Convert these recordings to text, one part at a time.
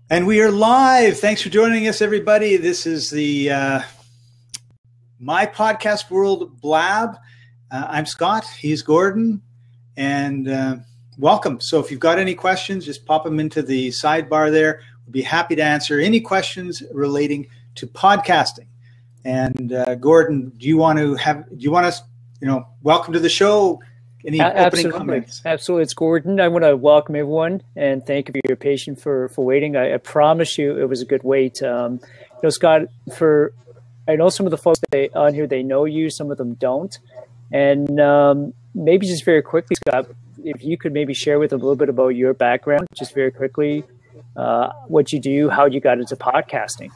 And we are live. Thanks for joining us, everybody. This is the My Podcast World Blab. I'm Scott. He's Gordon. And welcome. So if you've got any questions, just pop them into the sidebar there. We'll be happy to answer any questions relating to podcasting. And Gordon, do you want us, welcome to the show? Any opening comments? Absolutely. It's Gordon. I want to welcome everyone and thank you for your patience for waiting. I promise you it was a good wait. Scott, I know some of the folks on here, they know you, some of them don't. And maybe just very quickly, Scott, if you could maybe share with them a little bit about your background, just very quickly, what you do, how you got into podcasting.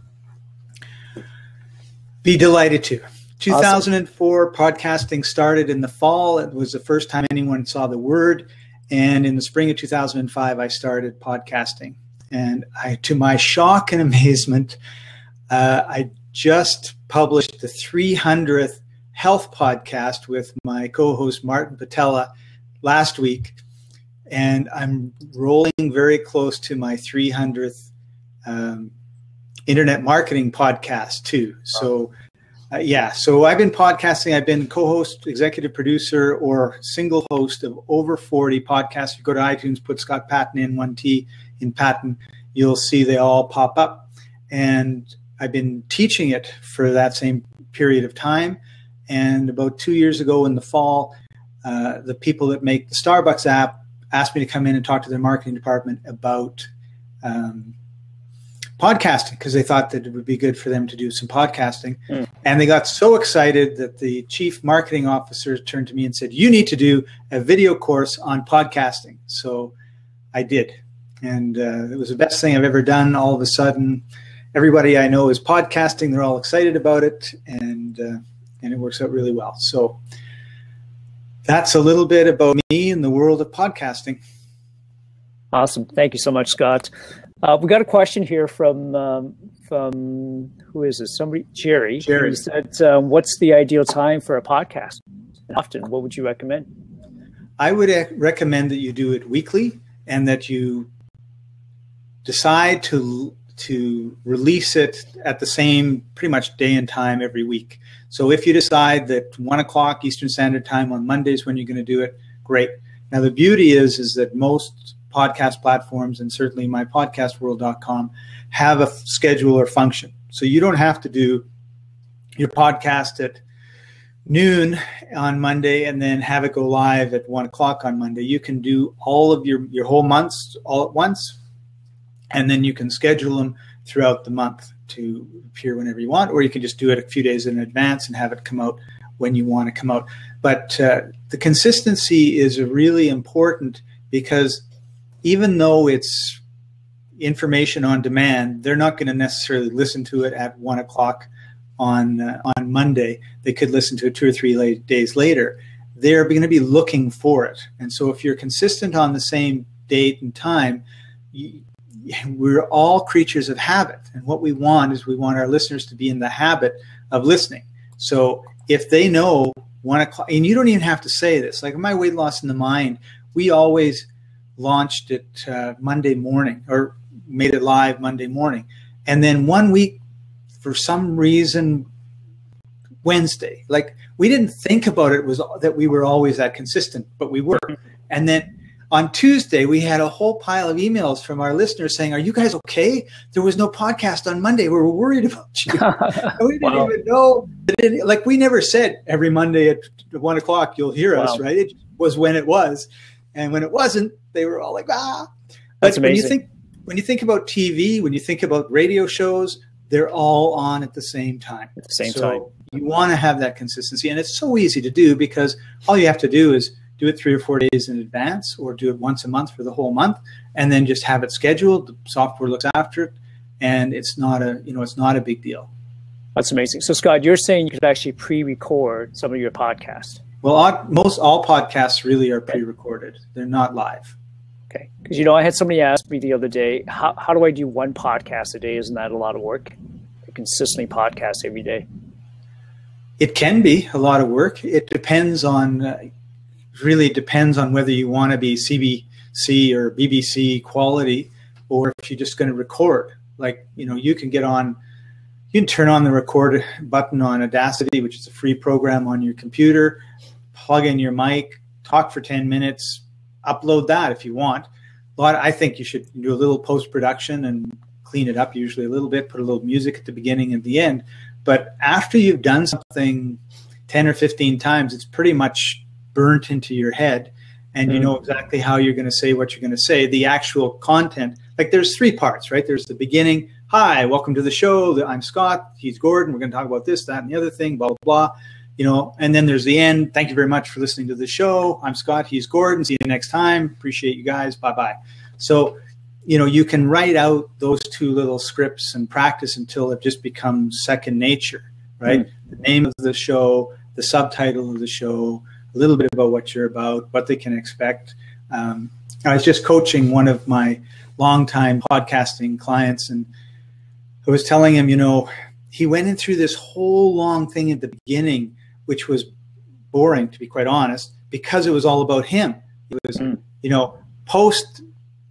Be delighted to. 2004, podcasting started in the fall. It was the first time anyone saw the word. And in the spring of 2005, I started podcasting. And to my shock and amazement, I just published the 300th health podcast with my co-host Martin Patella last week. And I'm rolling very close to my 300th internet marketing podcast too. So so I've been podcasting. I've been co-host, executive producer, or single host of over 40 podcasts. If you go to iTunes, put Scott Patton in, 1T in Patton, you'll see they all pop up. And I've been teaching it for that same period of time. And about 2 years ago in the fall, the people that make the Starbucks app asked me to come in and talk to their marketing department about podcasting, because they thought that it would be good for them to do some podcasting. And they got so excited that the chief marketing officer turned to me and said, "You need to do a video course on podcasting." So I did. And it was the best thing I've ever done. All of a sudden, everybody I know is podcasting. They're all excited about it. And it works out really well. So that's a little bit about me in the world of podcasting. Awesome. Thank you so much, Scott. We got a question here from who is this? Somebody, Jerry. He said, "What's the ideal time for a podcast? Often, what would you recommend?" I would recommend that you do it weekly, and that you decide to release it at the same pretty much day and time every week. So if you decide that 1 o'clock Eastern Standard Time on Mondays when you're going to do it, great. Now the beauty is that most podcast platforms, and certainly mypodcastworld.com, have a scheduler function. So you don't have to do your podcast at noon on Monday and then have it go live at 1 o'clock on Monday. You can do all of your whole months all at once, and then you can schedule them throughout the month to appear whenever you want, or you can just do it a few days in advance and have it come out when you want to come out. But the consistency is really important, because even though it's information on demand, they're not going to necessarily listen to it at 1 o'clock on Monday. They could listen to it 2 or 3 days later. They're going to be looking for it. And so if you're consistent on the same date and time, we're all creatures of habit. And what we want our listeners to be in the habit of listening. So if they know 1 o'clock, and you don't even have to say this, like My Weight Loss in the Mind, we always launched it Monday morning, or made it live Monday morning. And then 1 week, for some reason, Wednesday. Like, we didn't think about it was that we were always that consistent, but we were. And then on Tuesday, we had a whole pile of emails from our listeners saying, "Are you guys okay? There was no podcast on Monday. We were worried about you." We didn't even know. Like, we never said every Monday at 1 o'clock you'll hear us, right? It was when it was. And when it wasn't, they were all like, "Ah." That's amazing. When you think about TV, when you think about radio shows, they're all on at the same time. At the same time. You want to have that consistency. And it's so easy to do, because all you have to do is do it 3 or 4 days in advance, or do it once a month for the whole month, and then just have it scheduled. The software looks after it, and it's not a big deal. That's amazing. So Scott, you're saying you could actually pre-record some of your podcasts? Well, all podcasts really are pre-recorded. They're not live. Okay. Because, I had somebody ask me the other day, how do I do one podcast a day? Isn't that a lot of work? To consistently podcast every day? It can be a lot of work. It depends on, really depends on whether you want to be CBC or BBC quality, or if you're just going to record, like, you can turn on the record button on Audacity, which is a free program on your computer, plug in your mic, talk for 10 minutes, upload that if you want. I think you should do a little post-production and clean it up usually a little bit, put a little music at the beginning and the end. But after you've done something 10 or 15 times, it's pretty much burnt into your head, and you know exactly how you're going to say what you're going to say. The actual content, like there's three parts, right? There's the beginning. Hi, welcome to the show. I'm Scott. He's Gordon. We're going to talk about this, that, and the other thing, blah, blah, blah. And then there's the end. Thank you very much for listening to the show. I'm Scott. He's Gordon. See you next time. Appreciate you guys. Bye-bye. So, you can write out those two little scripts and practice until it just becomes second nature, right? The name of the show, the subtitle of the show, a little bit about what you're about, what they can expect. I was just coaching one of my longtime podcasting clients, and I was telling him, he went in through this whole long thing at the beginning, which was boring, to be quite honest, because it was all about him. It was, post,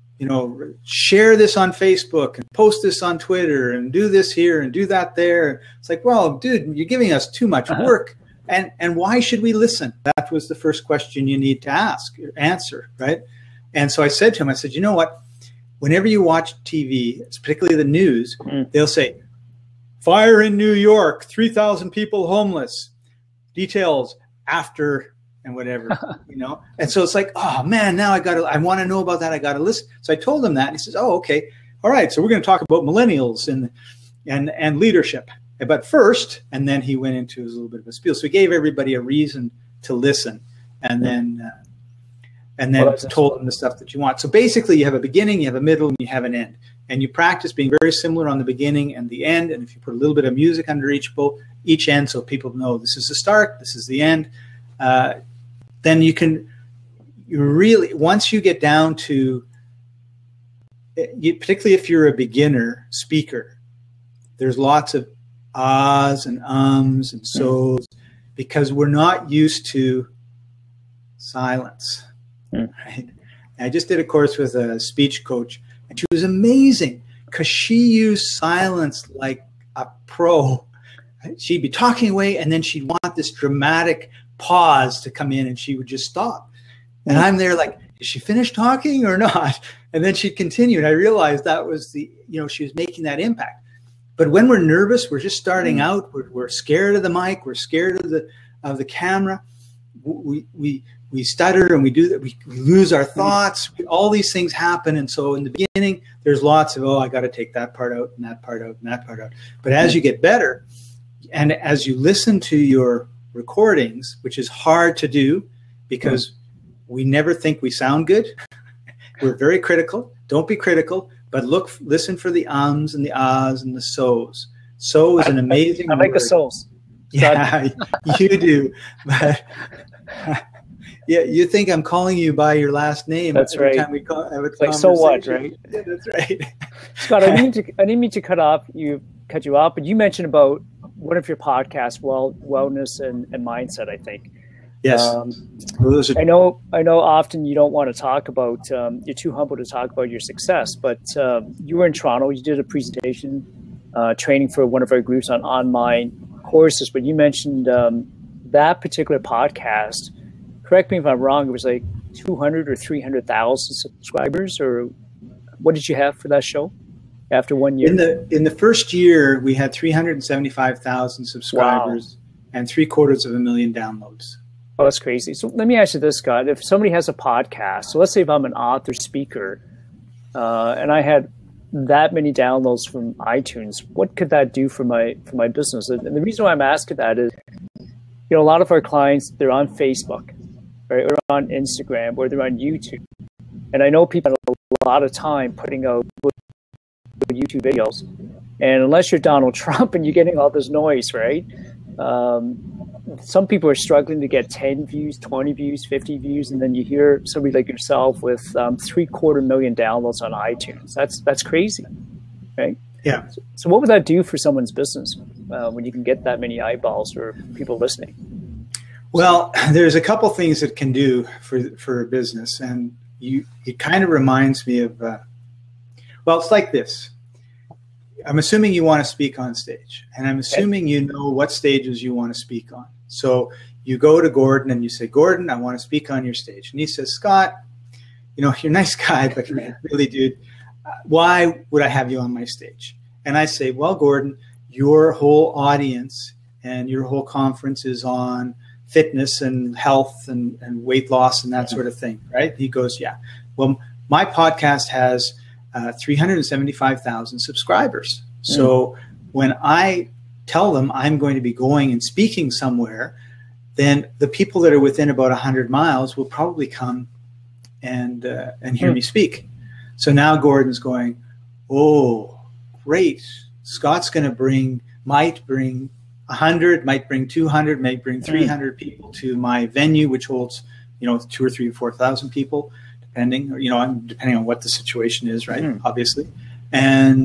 share this on Facebook and post this on Twitter and do this here and do that there. It's like, well, dude, you're giving us too much work. And why should we listen? That was the first question you need to answer, right? And so I said to him, I said, you know what? Whenever you watch TV, it's particularly the news, they'll say, fire in New York, 3,000 people homeless, details after and whatever, And so it's like, oh man, now I want to know about that. I got to listen. So I told him that, and he says, oh, okay. All right. So we're going to talk about millennials and leadership. But first, and then he went into his little bit of a spiel. So he gave everybody a reason to listen, and then told them the stuff that you want. So basically, you have a beginning, you have a middle, and you have an end. And you practice being very similar on the beginning and the end. And if you put a little bit of music under each end, so people know this is the start, this is the end, then you really, once you get down to, particularly if you're a beginner speaker, there's lots of ahs and ums and so's, because we're not used to silence. Right? I just did a course with a speech coach, and she was amazing because she used silence like a pro. Right? She'd be talking away, and then she'd want this dramatic pause to come in, and she would just stop. And I'm there like, did she finish talking or not? And then she'd continue. And I realized that was she was making that impact. But when we're nervous, we're just starting out, we're scared of the mic, we're scared of the camera. We stutter, and we do that. We lose our thoughts. All these things happen. And so in the beginning, there's lots of, I got to take that part out and that part out and that part out. But as you get better, and as you listen to your recordings, which is hard to do because we never think we sound good. We're very critical. Don't be critical, but listen for the ums and the ahs and the so's. So is an amazing I like word. The so's. Yeah, you do. But yeah, you think I'm calling you by your last name. That's every right. Time we have a like, so what, right? Yeah, that's right. Scott, I didn't mean to cut you off, but you mentioned about one of your podcasts, wellness and mindset, I think. Yes. I know often you don't want to talk about, you're too humble to talk about your success, but you were in Toronto, you did a presentation, training for one of our groups on online courses, but you mentioned that particular podcast, correct me if I'm wrong, it was like 200 or 300,000 subscribers, or what did you have for that show after 1 year? In the first year, we had 375,000 subscribers and 750,000 downloads. Oh, that's crazy. So let me ask you this, Scott. If somebody has a podcast, so let's say if I'm an author, speaker, and I had that many downloads from iTunes, what could that do for my business? And the reason why I'm asking that is, a lot of our clients, they're on Facebook, right, or on Instagram, or they're on YouTube. And I know people have a lot of time putting out YouTube videos. And unless you're Donald Trump and you're getting all this noise, right? Some people are struggling to get 10 views, 20 views, 50 views, and then you hear somebody like yourself with 750,000 downloads on iTunes. That's crazy, right? Yeah. So what would that do for someone's business when you can get that many eyeballs or people listening? Well, there's a couple things it can do for a business, and it kind of reminds me of Well, it's like this. I'm assuming you want to speak on stage, and I'm assuming you know what stages you want to speak on. So you go to Gordon and you say, Gordon, I want to speak on your stage. And he says, Scott, you know, you're a nice guy, but really, dude, why would I have you on my stage? And I say, well, Gordon, your whole audience and your whole conference is on fitness and health and weight loss and that sort of thing, right? He goes, yeah. Well, my podcast has 375,000 subscribers. So when I tell them I'm going to be going and speaking somewhere, then the people that are within about 100 miles will probably come and hear me speak. So now Gordon's going, oh, great. Scott's going to might bring 100, might bring 200, might bring 300 people to my venue, which holds, you know, 2,000 or 3,000 or 4,000 people, depending, or, you know, depending on what the situation is, right? Obviously. And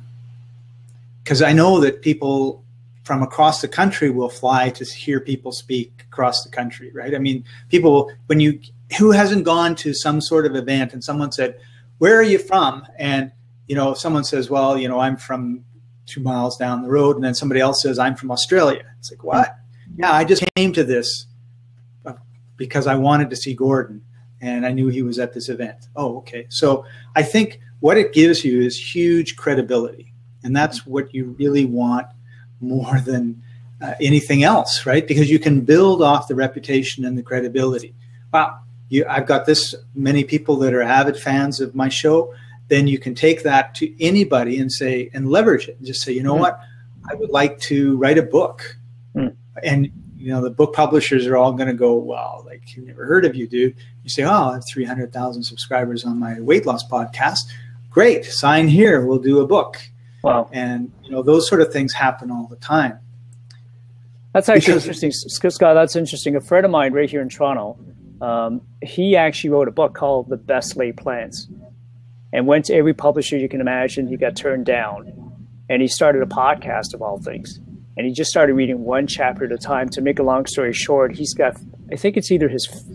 because I know that people from across the country will fly to hear people speak across the country, right? I mean, people, who hasn't gone to some sort of event and someone said, where are you from? And, you know, someone says, well, you know, I'm from 2 miles down the road. And then somebody else says, I'm from Australia. It's like, what? Yeah, I just came to this because I wanted to see Gordon and I knew he was at this event. Oh, okay. So I think what it gives you is huge credibility. And that's what you really want more than anything else, right? Because you can build off the reputation and the credibility. Wow, I've got this many people that are avid fans of my show. Then you can take that to anybody and say, and leverage it and just say, you know what, I would like to write a book. And, you know, the book publishers are all going to go, well, like, you've never heard of you, dude. You say, oh, I have 300,000 subscribers on my weight loss podcast. Great, sign here, we'll do a book. Wow. And, you know, those sort of things happen all the time. That's actually interesting, Scott. That's interesting. A friend of mine right here in Toronto, he actually wrote a book called The Best Laid Plans and went to every publisher you can imagine. He got turned down, and he started a podcast of all things. And he just started reading one chapter at a time. To make a long story short, he's got, I think it's either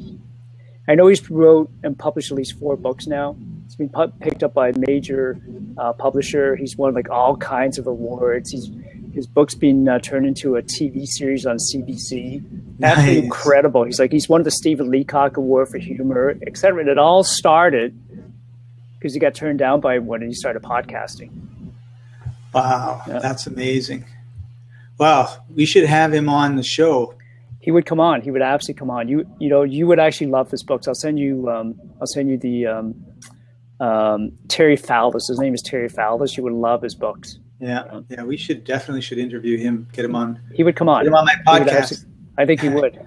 I know he's wrote and published at least 4 books now. It's been picked up by a major publisher. He's won like all kinds of awards. His book's been turned into a TV series on CBC. Absolutely incredible. He's won the Stephen Leacock Award for humor, etc. And it all started because he got turned down by when he started podcasting. Wow, that's amazing. Wow, we should have him on the show. He would come on. He would absolutely come on. You know, you would actually love his books. I'll send you the Terry Fallis. His name is Terry Fallis. You would love his books. Yeah, we definitely should interview him. Get him on. He would come on. Get him on my podcast. I think he would.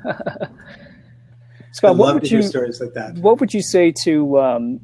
Scott, I'd love to hear stories like that. What would you say to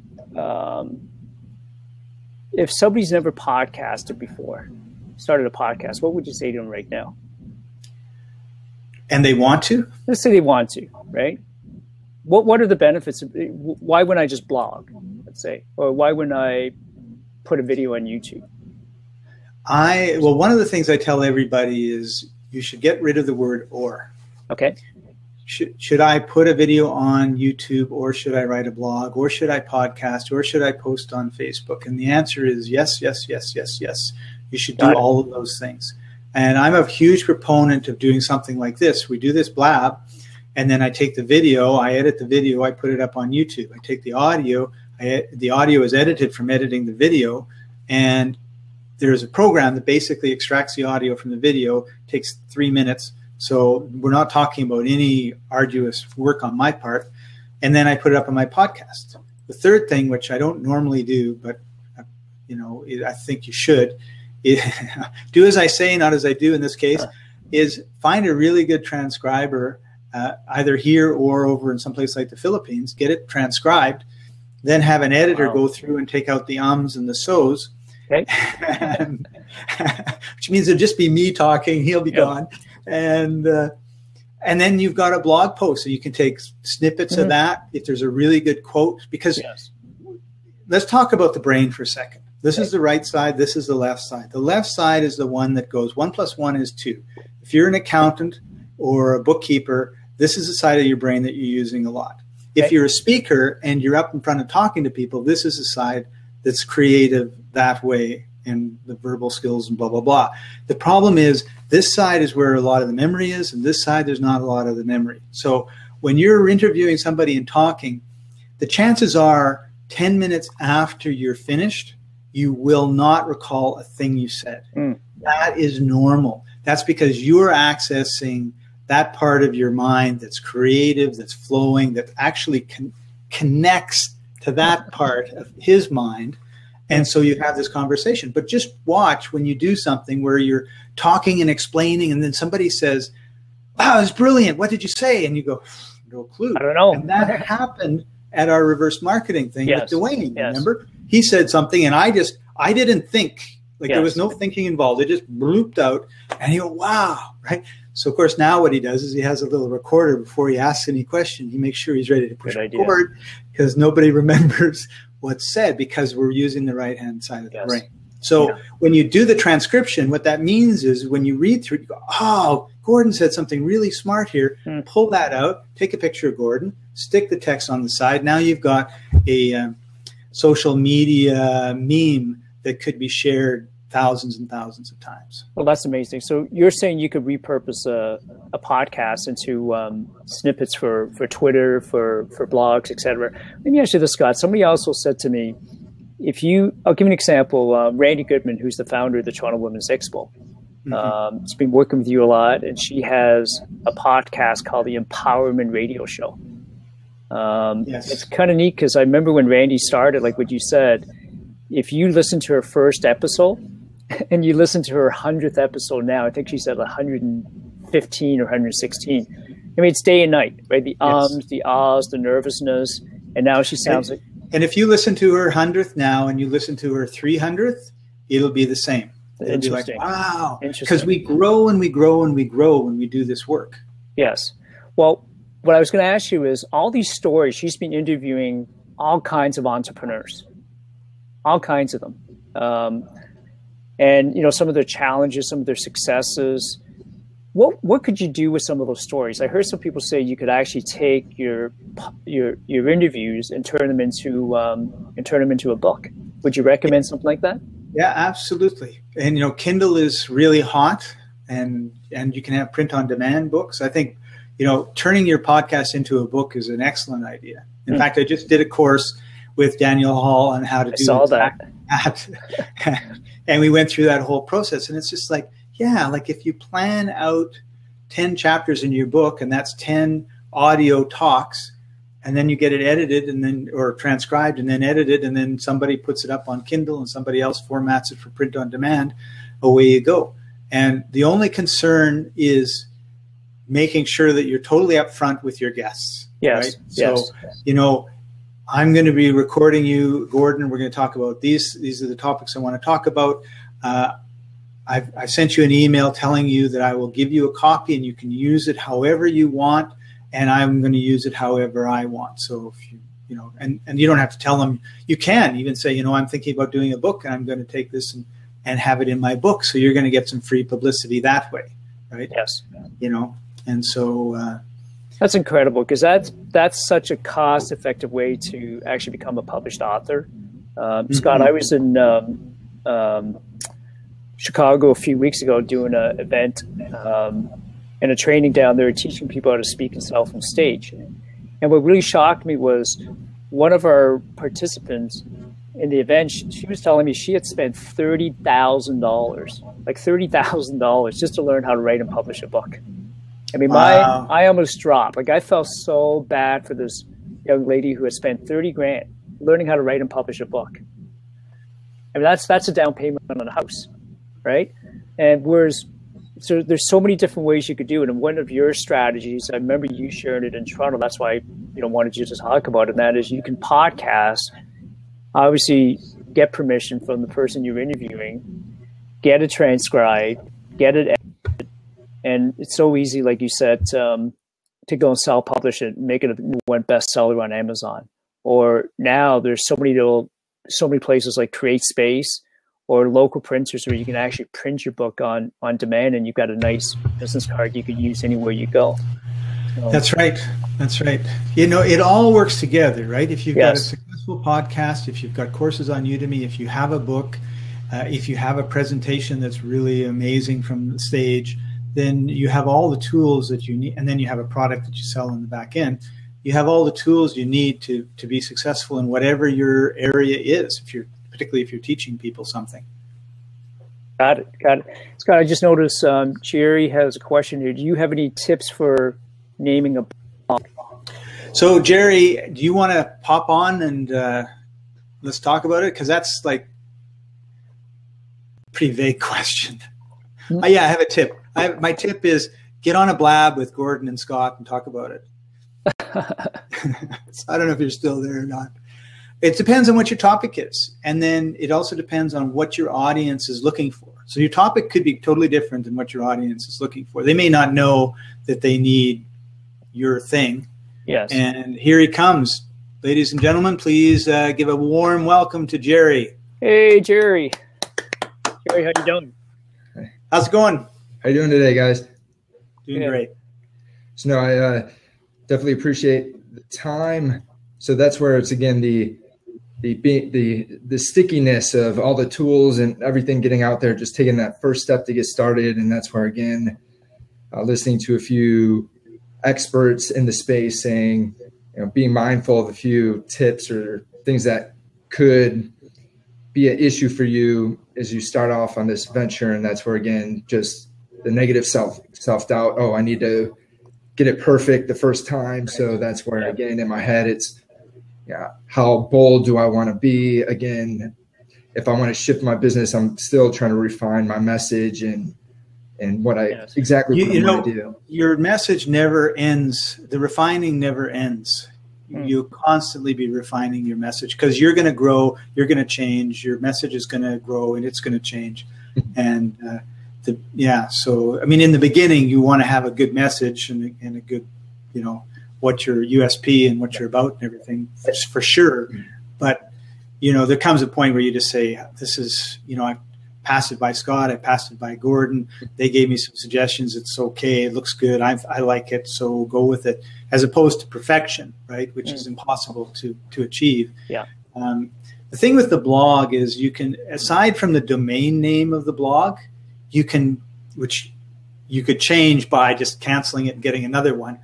if somebody's never podcasted before, started a podcast? What would you say to them right now? And they want to? Let's say they want to, right? What are the benefits? Why wouldn't I just blog, let's say? Or why wouldn't I put a video on YouTube? Well, one of the things I tell everybody is you should get rid of the word or. Okay. Should I put a video on YouTube, or should I write a blog, or should I podcast, or should I post on Facebook? And the answer is yes, yes, yes, yes, yes. You should do all of those things. And I'm a huge proponent of doing something like this. We do this Blab, and then I take the video, I edit the video, I put it up on YouTube. I take the audio, the audio is edited from editing the video, and there's a program that basically extracts the audio from the video, takes 3 minutes. So we're not talking about any arduous work on my part. And then I put it up on my podcast. The third thing, which I don't normally do, but you know, I think you should, do as I say, not as I do in this case, is find a really good transcriber, either here or over in some place like the Philippines, get it transcribed, then have an editor go through and take out the ums and the so's. Okay. Which means it'll just be me talking, he'll be gone. And then you've got a blog post, so you can take snippets of that if there's a really good quote. Because let's talk about the brain for a second. This is the right side. This is the left side. The left side is the one that goes 1 + 1 is 2. If you're an accountant or a bookkeeper, this is the side of your brain that you're using a lot. If you're a speaker and you're up in front of talking to people, this is the side that's creative that way, and the verbal skills and blah, blah, blah. The problem is this side is where a lot of the memory is, and this side, there's not a lot of the memory. So when you're interviewing somebody and talking, the chances are 10 minutes after you're finished, you will not recall a thing you said. That is normal. That's because you're accessing that part of your mind that's creative, that's flowing, that actually connects to that part of his mind. And so you have this conversation. But just watch when you do something where you're talking and explaining, and then somebody says, wow, it's brilliant. What did you say? And you go, no clue. I don't know. And that happened at our reverse marketing thing with Dwayne. Yes. Remember? He said something, and I didn't think. Like there was no thinking involved. It just blooped out, and you go, wow, right? So, of course, now what he does is he has a little recorder before he asks any question. He makes sure he's ready to push record because nobody remembers what's said because we're using the right-hand side of the brain. So when you do the transcription, what that means is when you read through it, you go, oh, Gordon said something really smart here. Pull that out, take a picture of Gordon, stick the text on the side. Now you've got a social media meme that could be shared thousands and thousands of times. Well, that's amazing. So you're saying you could repurpose a podcast into snippets for Twitter, for blogs, etc. Let me ask you this, Scott. Somebody also said to me, I'll give an example. Randy Goodman, who's the founder of the Toronto Women's Expo, has been working with you a lot, and she has a podcast called the Empowerment Radio Show. It's kind of neat because I remember when Randy started, like what you said, if you listen to her first episode and you listen to her 100th episode now, I think she said 115 or 116. I mean, it's day and night, right? The ums, the ahs, the nervousness, and now she sounds like. And if you listen to her 100th now and you listen to her 300th, it'll be the same. It'll be like, wow, because we grow and we grow and we grow when we do this work. Yes. Well, what I was going to ask you is all these stories, she's been interviewing all kinds of entrepreneurs. All kinds of them. And, some of their challenges, some of their successes. What could you do with some of those stories? I heard some people say you could actually take your interviews and turn them into a book. Would you recommend something like that? Yeah, absolutely. And, Kindle is really hot and you can have print on demand books. I think, turning your podcast into a book is an excellent idea. In fact, I just did a course with Daniel Hall on how to do that. And we went through that whole process. And it's just like, like if you plan out 10 chapters in your book and that's 10 audio talks, and then you get it edited or transcribed and then edited, and then somebody puts it up on Kindle and somebody else formats it for print on demand, away you go. And the only concern is making sure that you're totally upfront with your guests. Yes. Right? So, I'm going to be recording you, Gordon. We're going to talk about these. These are the topics I want to talk about. I've sent you an email telling you that I will give you a copy and you can use it however you want, and I'm going to use it however I want. So if you, and you don't have to tell them. You can even say, I'm thinking about doing a book and I'm going to take this and have it in my book. So you're going to get some free publicity that way, right? Yes. And so. That's incredible because that's such a cost-effective way to actually become a published author. Scott, I was in Chicago a few weeks ago doing an event and a training down there teaching people how to speak and sell from stage. And what really shocked me was one of our participants in the event, she was telling me she had spent $30,000 just to learn how to write and publish a book. I mean, I almost dropped. Like I felt so bad for this young lady who had spent $30,000 learning how to write and publish a book. I mean, that's a down payment on a house, right? And so there's so many different ways you could do it. And one of your strategies, I remember you sharing it in Toronto. That's why I wanted you to talk about it. And that is you can podcast, obviously get permission from the person you're interviewing, get it transcribed, get it edited. And it's so easy, like you said, to go and self-publish it, make it a one bestseller on Amazon. Or now there's so many places like Create Space or local printers where you can actually print your book on demand, and you've got a nice business card you can use anywhere you go. That's right. That's right. You know, it all works together, right? If you've got a Yes. successful podcast, if you've got courses on Udemy, if you have a book, if you have a presentation that's really amazing from the stage, then you have all the tools that you need, and then you have a product that you sell in the back end. You have all the tools you need to be successful in whatever your area is, particularly if you're teaching people something. Got it. Scott, I just noticed Jerry has a question here. Do you have any tips for naming a blog? So, Jerry, do you want to pop on and let's talk about it? Because that's like a pretty vague question. Oh, yeah, I have a tip. My tip is get on a Blab with Gordon and Scott and talk about it. So I don't know if you're still there or not. It depends on what your topic is. And then it also depends on what your audience is looking for. So your topic could be totally different than what your audience is looking for. They may not know that they need your thing. Yes. And here he comes. Ladies and gentlemen, please give a warm welcome to Jerry. Hey, Jerry. Jerry, how you doing? How's it going? How you doing today, guys? Doing great. So no, I definitely appreciate the time. So that's where it's again the stickiness of all the tools and everything getting out there, just taking that first step to get started. And that's where again, listening to a few experts in the space saying, you know, being mindful of a few tips or things that could be an issue for you as you start off on this venture. And that's where again, just the negative self-doubt. Oh, I need to get it perfect the first time. So that's where again, in my head, it's, how bold do I want to be? Again, if I want to shift my business, I'm still trying to refine my message and what I exactly what I want to do. Your message never ends. The refining never ends. You'll constantly be refining your message because you're going to grow, you're going to change, your message is going to grow and it's going to change. And so, I mean, in the beginning, you want to have a good message and a good, what your USP and what you're about and everything for sure. But, there comes a point where you just say, this is, I passed it by Scott. I passed it by Gordon. They gave me some suggestions. It's okay. It looks good. I like it. So we'll go with it, as opposed to perfection, right? Which is impossible to achieve. Yeah. The thing with the blog is you can, aside from the domain name of the blog, which you could change by just canceling it and getting another one.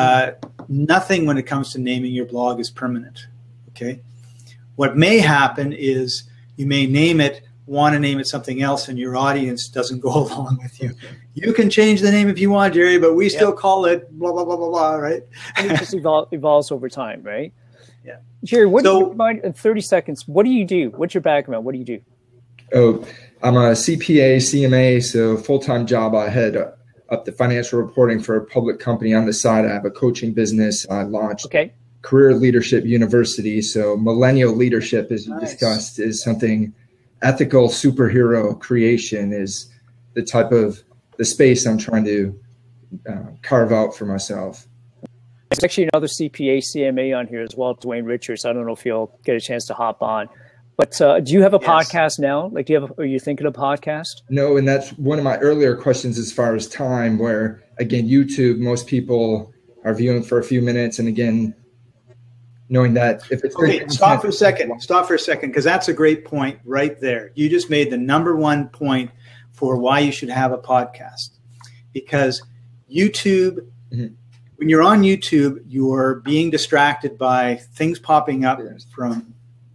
Nothing when it comes to naming your blog is permanent. Okay. What may happen is you may want to name it something else and your audience doesn't go along with you. You can change the name if you want, Jerry, but we still call it blah, blah, blah, blah, blah, right? And it just evolves over time, right? Yeah. Jerry, in 30 seconds, what do you do? What's your background? What do you do? Oh, I'm a CPA, CMA, so full-time job. I head up the financial reporting for a public company. On the side, I have a coaching business. I launched Career Leadership University. So millennial leadership, as you discussed, is something ethical superhero creation is the type of the space I'm trying to carve out for myself. There's actually another CPA, CMA on here as well, Dwayne Richards. I don't know if you'll get a chance to hop on. But do you have a podcast now? Like, are you thinking of a podcast? No, and that's one of my earlier questions as far as time, where, again, YouTube, most people are viewing for a few minutes. And again, knowing that if it's stop for a second, because that's a great point right there. You just made the number one point for why you should have a podcast. Because YouTube, when you're on YouTube, you're being distracted by things popping up from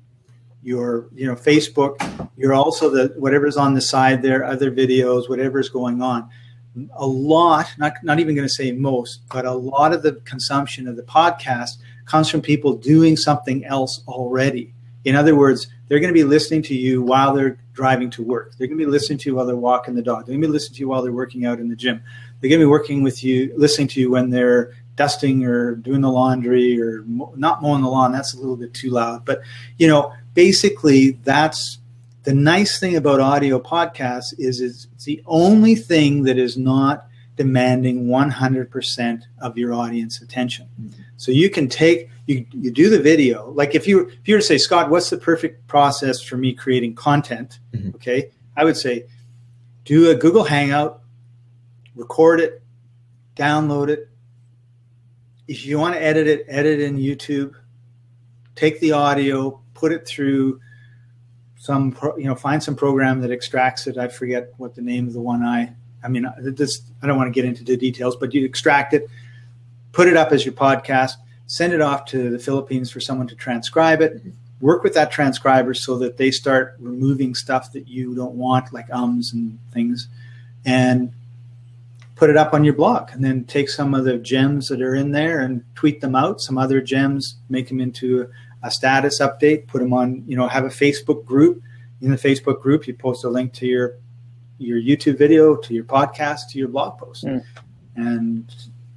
your Facebook. You're also whatever's on the side there, other videos, whatever's going on. A lot, not even going to say most, but a lot of the consumption of the podcast comes from people doing something else already. In other words, they're going to be listening to you while they're driving to work. They're going to be listening to you while they're walking the dog. They're going to be listening to you while they're working out in the gym. They're going to be listening to you when they're dusting or doing the laundry or not mowing the lawn. That's a little bit too loud. But, basically that's the nice thing about audio podcasts is it's the only thing that is not demanding 100% of your audience attention. So you can you do the video. Like if you were to say, Scott, what's the perfect process for me creating content? Okay. I would say, do a Google Hangout, record it, download it, if you want to edit it in YouTube. Take the audio, put it through find some program that extracts it. I forget what the name of the one I don't want to get into the details, but you extract it, put it up as your podcast, send it off to the Philippines for someone to transcribe it, work with that transcriber so that they start removing stuff that you don't want, like ums and things, and put it up on your blog. And then take some of the gems that are in there and tweet them out. Some other gems, make them into a status update, put them on, have a Facebook group. In the Facebook group, you post a link to your YouTube video, to your podcast, to your blog post. And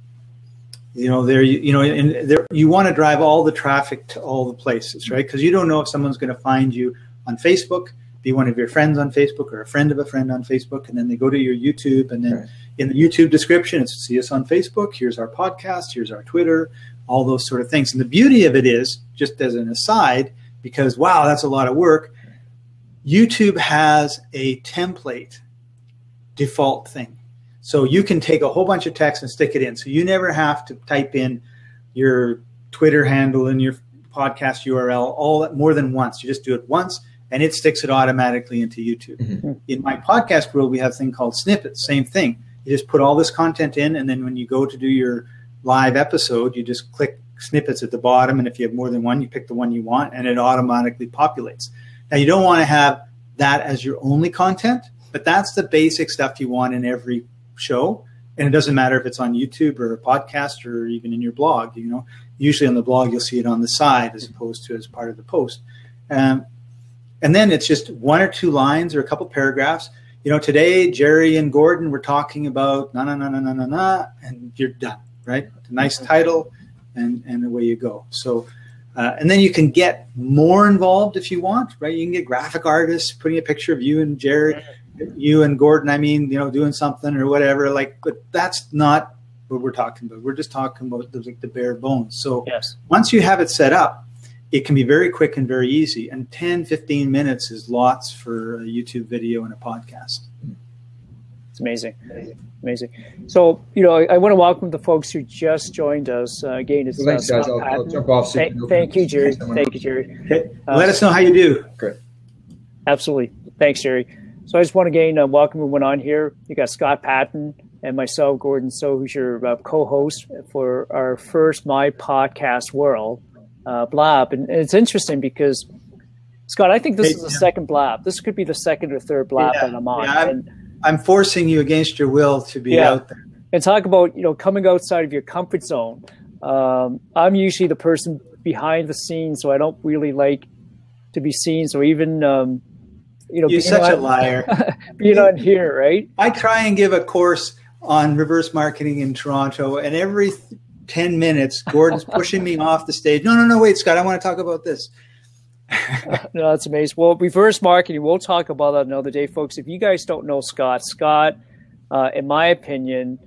you want to drive all the traffic to all the places, right? Because you don't know if someone's going to find you on Facebook, be one of your friends on Facebook or a friend of a friend on Facebook, and then they go to your YouTube, and then in the YouTube description, it's see us on Facebook, here's our podcast, here's our Twitter, all those sort of things. And the beauty of it is, just as an aside, because, wow, that's a lot of work, YouTube has a template default thing. So you can take a whole bunch of text and stick it in. So you never have to type in your Twitter handle and your podcast URL all more than once. You just do it once, and it sticks it automatically into YouTube. Mm-hmm. In my podcast world, we have a thing called snippets, same thing. You just put all this content in, and then when you go to do your live episode, you just click snippets at the bottom, and if you have more than one, you pick the one you want, and it automatically populates. Now, you don't want to have that as your only content, but that's the basic stuff you want in every show. And it doesn't matter if it's on YouTube or a podcast or even in your blog. Usually on the blog, you'll see it on the side as opposed to as part of the post. And then it's just one or two lines or a couple paragraphs. Today, Jerry and Gordon were talking about and you're done, right? A nice title, and away you go. So, and then you can get more involved if you want, right? You can get graphic artists putting a picture of you and Jerry, you and Gordon, doing something or whatever. But that's not what we're talking about. We're just talking about the bare bones. So once you have it set up, it can be very quick and very easy. And 10, 15 minutes is lots for a YouTube video and a podcast. It's amazing. Amazing. So, I want to welcome the folks who just joined us. Again, it's thanks, guys. I'll jump off. Thank you, Jerry. Thank you, Jerry. Okay. Let us know how you do. Great. Absolutely. Thanks, Jerry. So I just want to again welcome everyone on here. You got Scott Patton and myself, Gordon So, who's your co-host for our first My Podcast World, Blab. And it's interesting because, Scott, I think this is the second Blab. This could be the second or third Blab that I'm on. Yeah, I'm forcing you against your will to be out there. And talk about, coming outside of your comfort zone. I'm usually the person behind the scenes, so I don't really like to be seen. So even, you're such a liar. Being on here, right? I try and give a course on reverse marketing in Toronto, and every 10 minutes, Gordon's pushing me off the stage. No, wait, Scott, I want to talk about this. No, that's amazing. Well, reverse marketing, we'll talk about that another day, folks. If you guys don't know Scott, in my opinion,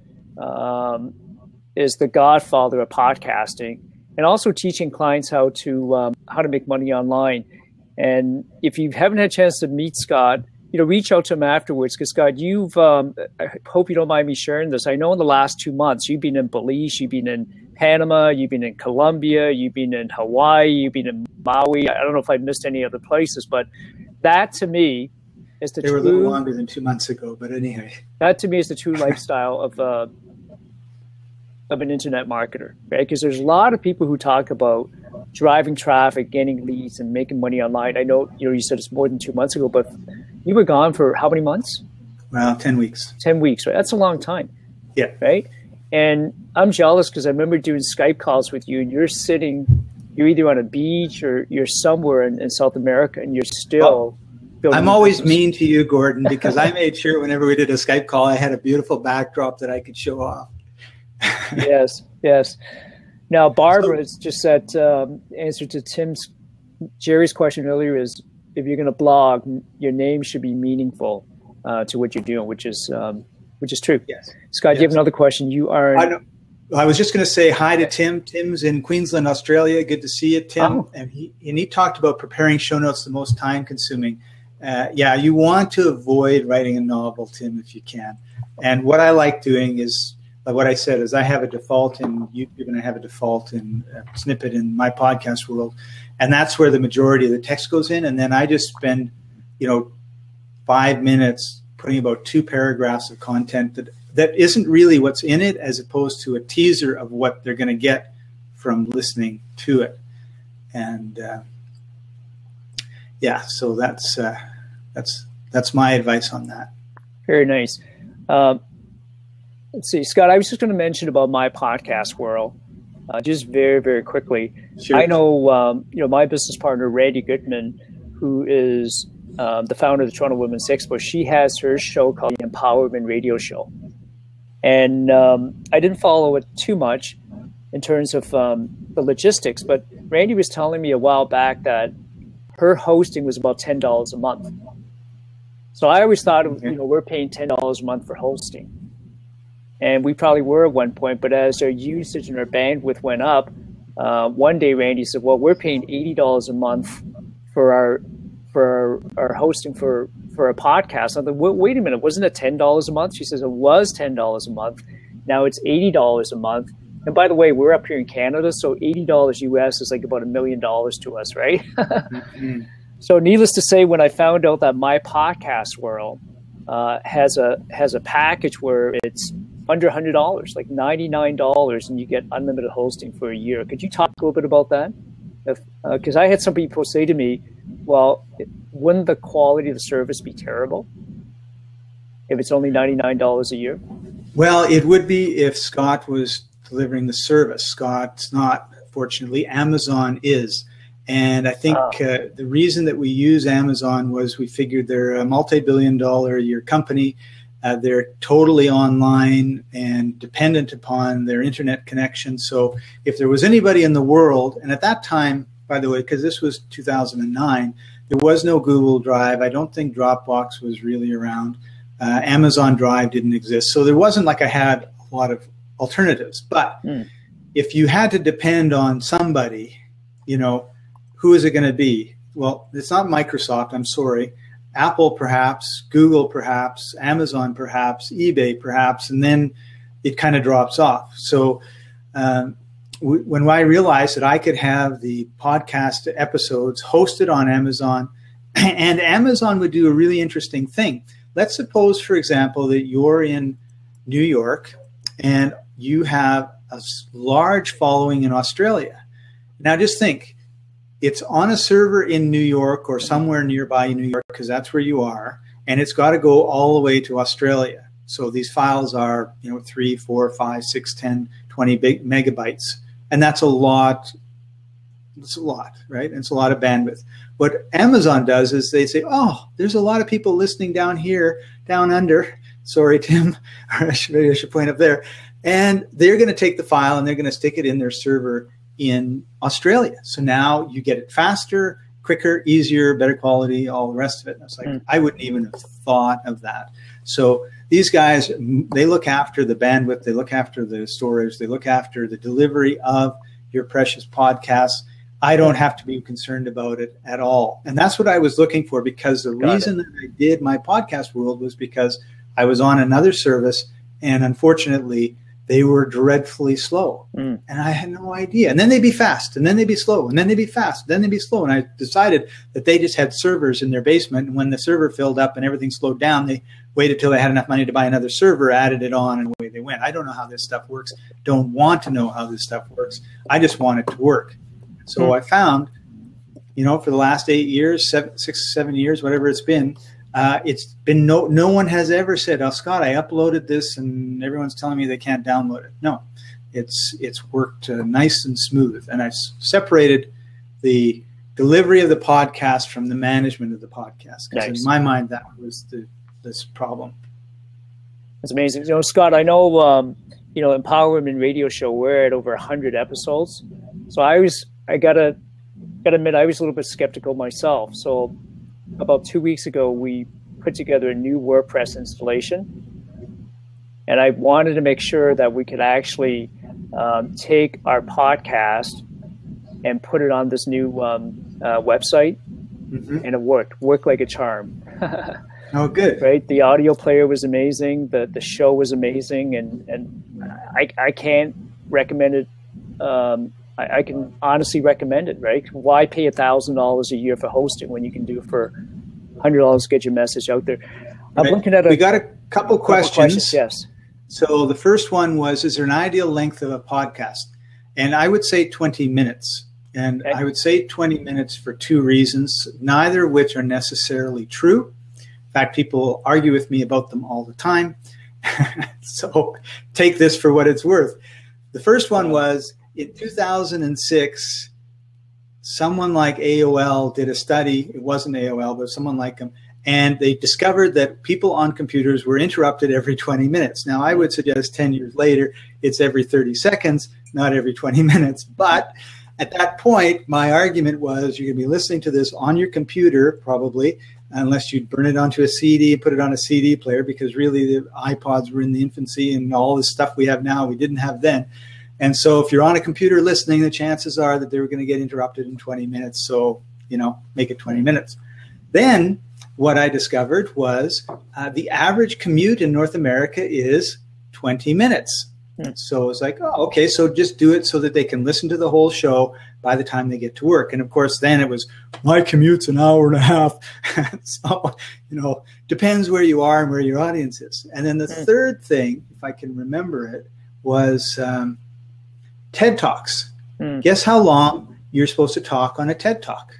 is the godfather of podcasting and also teaching clients how to make money online. And if you haven't had a chance to meet Scott, reach out to him afterwards. Because Scott, I hope you don't mind me sharing this. I know in the last 2 months, you've been in Belize, you've been in Panama, you've been in Colombia, you've been in Hawaii, you've been in Maui. I don't know if I missed any other places, but that to me is They were a little longer than 2 months ago, but anyway. That to me is the true lifestyle of an internet marketer, right? Because there's a lot of people who talk about driving traffic, getting leads, and making money online. I know, you said it's more than 2 months ago, but you were gone for how many months? Well, 10 weeks. 10 weeks, right? That's a long time. Yeah. Right? And I'm jealous because I remember doing Skype calls with you, and you're either on a beach or you're somewhere in South America, and you're still building. I'm always mean to you, Gordon, because I made sure whenever we did a Skype call, I had a beautiful backdrop that I could show off. Yes. Now, Barbara has just said, answer to Jerry's question earlier is, if you're going to blog, your name should be meaningful to what you're doing, which is true. Yes. Scott, you have another question. I was just going to say hi to Tim. Tim's in Queensland, Australia. Good to see you, Tim. Oh. And he talked about preparing show notes the most time consuming. You want to avoid writing a novel, Tim, if you can. And what I like doing is like what I said is I have a default in YouTube and I have a default in Snippet in my podcast world. And that's where the majority of the text goes in. And then I just spend, 5 minutes putting about 2 paragraphs of content that isn't really what's in it, as opposed to a teaser of what they're going to get from listening to it. And so that's my advice on that. Very nice. Let's see, Scott, I was just going to mention about my podcast world, just very, very quickly. Sure. I know, my business partner, Randy Goodman, who is the founder of the Toronto Women's Expo. She has her show called the Empowerment Radio Show. And I didn't follow it too much in terms of the logistics, but Randy was telling me a while back that her hosting was about $10 a month. So I always thought, we're paying $10 a month for hosting. And we probably were at one point, but as our usage and our bandwidth went up, one day Randy said, well, we're paying $80 a month for our hosting for a podcast. I thought, wait a minute, wasn't it $10 a month? She says it was $10 a month. Now it's $80 a month. And by the way, we're up here in Canada, so $80 US is like about $1 million to us, right? Mm-hmm. So needless to say, when I found out that my podcast world has a package where it's under $100, like $99, and you get unlimited hosting for a year. Could you talk a little bit about that? Because I had some people say to me, well, wouldn't the quality of the service be terrible if it's only $99 a year? Well, it would be if Scott was delivering the service. Scott's not, fortunately. Amazon is. And I think the reason that we use Amazon was we figured they're a multi-billion-dollar a year company. They're totally online and dependent upon their internet connection. So if there was anybody in the world, and at that time, by the way, because this was 2009, there was no Google Drive. I don't think Dropbox was really around. Amazon Drive didn't exist. So there wasn't like I had a lot of alternatives. But if you had to depend on somebody, who is it going to be? Well, it's not Microsoft, I'm sorry. Apple, perhaps, Google, perhaps, Amazon, perhaps, eBay, perhaps, and then it kind of drops off. So when I realized that I could have the podcast episodes hosted on Amazon, and Amazon would do a really interesting thing. Let's suppose, for example, that you're in New York and you have a large following in Australia. Now just think, it's on a server in New York or somewhere nearby in New York, because that's where you are, and it's got to go all the way to Australia. So these files are, 3, 4, 5, 6, 10, 20 big megabytes, and that's a lot. It's a lot, right? And it's a lot of bandwidth. What Amazon does is they say, oh, there's a lot of people listening down here, down under. Sorry, Tim, maybe I should point up there. And they're going to take the file and they're going to stick it in their server in Australia. So now you get it faster, quicker, easier, better quality, all the rest of it. And it's like, I wouldn't even have thought of that. So these guys, they look after the bandwidth, they look after the storage, they look after the delivery of your precious podcasts. I don't have to be concerned about it at all. And that's what I was looking for, because the reason that I did my podcast world was because I was on another service, and unfortunately, they were dreadfully slow. And I had no idea. And then they'd be fast, and then they'd be slow, and then they'd be fast, then they'd be slow. And I decided that they just had servers in their basement, and when the server filled up and everything slowed down, they waited till they had enough money to buy another server, added it on, and away they went. I don't know how this stuff works. Don't want to know how this stuff works. I just want it to work. So I found, for the last 8 years, 6, 7 years, whatever it's been no one has ever said, oh, Scott, I uploaded this and everyone's telling me they can't download it. No, it's worked nice and smooth. And I separated the delivery of the podcast from the management of the podcast. Because in my mind, that was this problem. That's amazing. Scott, I know, Empowerment Radio Show, we're at over 100 episodes. So I gotta admit, I was a little bit skeptical myself. So about 2 weeks ago, we put together a new WordPress installation, and I wanted to make sure that we could actually take our podcast and put it on this new website, and it worked like a charm. Oh, good. Right, the audio player was amazing. The show was amazing, and I can't recommend it. I can honestly recommend it. Right? Why pay $1,000 a year for hosting when you can do it for $100 to get your message out there? I'm looking at we got a couple questions. Yes. So the first one was, is there an ideal length of a podcast? And I would say 20 minutes. And I would say 20 minutes for two reasons, neither of which are necessarily true. In fact, people argue with me about them all the time. So take this for what it's worth. The first one was in 2006, someone like AOL did a study. It wasn't AOL, but someone like them. And they discovered that people on computers were interrupted every 20 minutes. Now, I would suggest 10 years later, it's every 30 seconds, not every 20 minutes. But at that point, my argument was you're going to be listening to this on your computer, probably, unless you burn it onto a CD and put it on a CD player, because really the iPods were in the infancy and all this stuff we have now, we didn't have then. And so if you're on a computer listening, the chances are that they were going to get interrupted in 20 minutes. So, make it 20 minutes. Then what I discovered was the average commute in North America is 20 minutes. So it's like, oh, okay, so just do it so that they can listen to the whole show by the time they get to work. And of course, then it was, my commute's an hour and a half. So, depends where you are and where your audience is. And then the third thing, if I can remember it, was TED Talks. Guess how long you're supposed to talk on a TED Talk?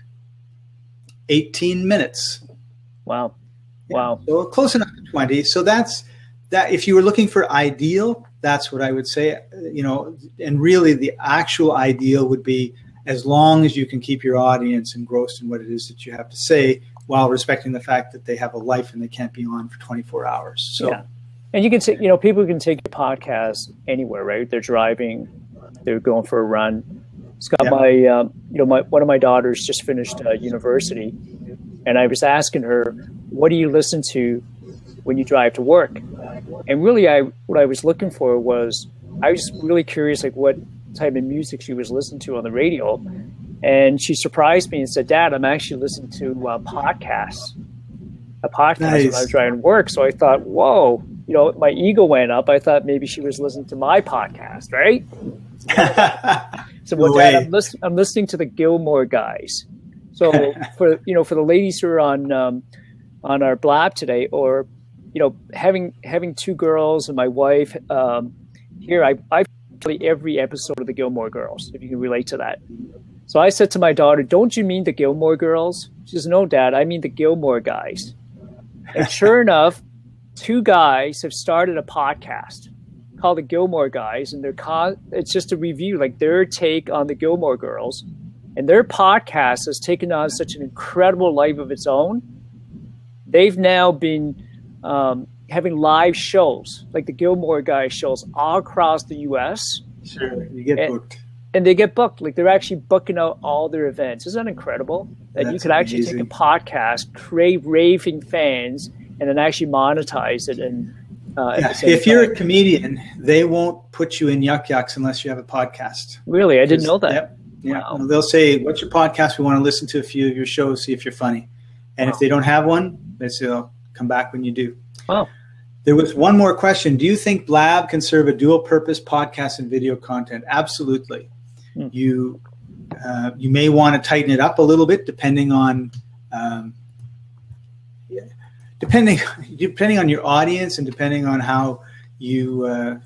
18 minutes. Wow. Yeah. Wow. So close enough to 20. So that's that. If you were looking for ideal, that's what I would say, and really the actual ideal would be as long as you can keep your audience engrossed in what it is that you have to say while respecting the fact that they have a life and they can't be on for 24 hours. So, yeah. And you can say, people can take your podcast anywhere, right? They're driving, they're going for a run. Scott, one of my daughters just finished university, and I was asking her, what do you listen to when you drive to work? And really, what I was looking for was, I was really curious, like what type of music she was listening to on the radio. And she surprised me and said, Dad, I'm actually listening to podcasts. A podcast Nice. When I was driving to work. So I thought, whoa, my ego went up. I thought maybe she was listening to my podcast, right? So, well, Dad, I'm listening to the Gilmore Guys. So for the ladies who are on our Blab today, or having two girls and my wife here, I've played every episode of the Gilmore Girls, if you can relate to that. So I said to my daughter, don't you mean the Gilmore Girls? She says, no, Dad, I mean the Gilmore Guys. And sure enough, two guys have started a podcast called the Gilmore Guys, and it's just a review, like their take on the Gilmore Girls. And their podcast has taken on such an incredible life of its own. They've now been having live shows, like the Gilmore Guys shows, all across the U.S. Sure, you get booked. And they get booked. Like they're actually booking out all their events. Isn't that incredible? That you could actually take a podcast, create raving fans, and then actually monetize it. And if you're a comedian, they won't put you in Yuck Yucks unless you have a podcast. Really? I didn't know that. Yep. Yeah. Wow. They'll say, what's your podcast? We want to listen to a few of your shows, see if you're funny. And if they don't have one, they say, oh, come back when you do. Wow. There was one more question. Do you think Blab can serve a dual purpose podcast and video content? Absolutely. You may want to tighten it up a little bit depending on depending on your audience and depending on how you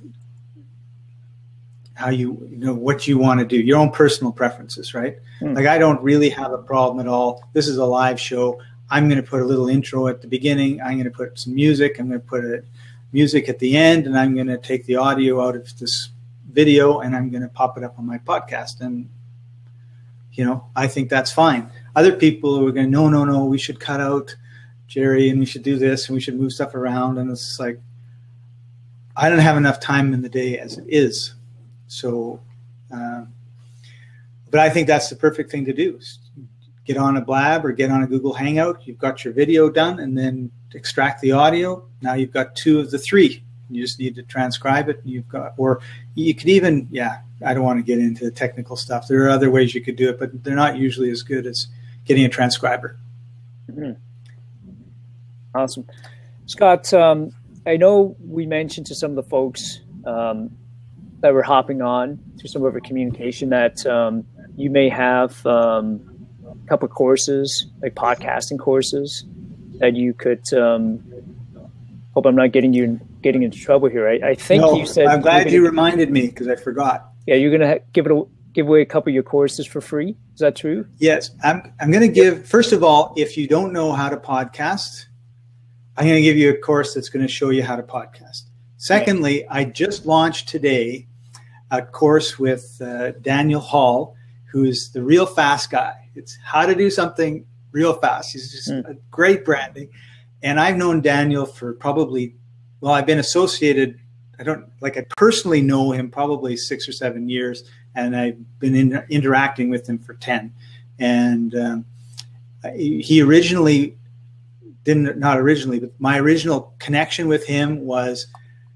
what you want to do, your own personal preferences, right? Like I don't really have a problem at all. This is a live show. I'm going to put a little intro at the beginning. I'm going to put some music. I'm going to put music at the end, and I'm going to take the audio out of this video, and I'm going to pop it up on my podcast. And, I think that's fine. Other people are going, no, we should cut out Jerry, and we should do this, and we should move stuff around. And it's like, I don't have enough time in the day as it is. So, but I think that's the perfect thing to do. Get on a Blab or get on a Google Hangout. You've got your video done, and then extract the audio. Now you've got two of the three. You just need to transcribe it. Or you could even, I don't want to get into the technical stuff. There are other ways you could do it, but they're not usually as good as getting a transcriber. Mm-hmm. Awesome. Scott, I know we mentioned to some of the folks that were hopping on through some of our communication that you may have a couple of courses, like podcasting courses, that you could. Hope I'm not getting into trouble here. I think you said. I'm glad you reminded me because I forgot. Yeah, you're going to give away a couple of your courses for free. Is that true? Yes, I'm going to give. First of all, if you don't know how to podcast, I'm going to give you a course that's going to show you how to podcast. Secondly, I just launched today a course with Daniel Hall, who's the real fast guy. It's how to do something real fast. He's just a great branding. And I've known Daniel for probably, I've been associated. I personally know him probably 6 or 7 years, and I've been interacting with him for 10. And he originally not originally, but my original connection with him was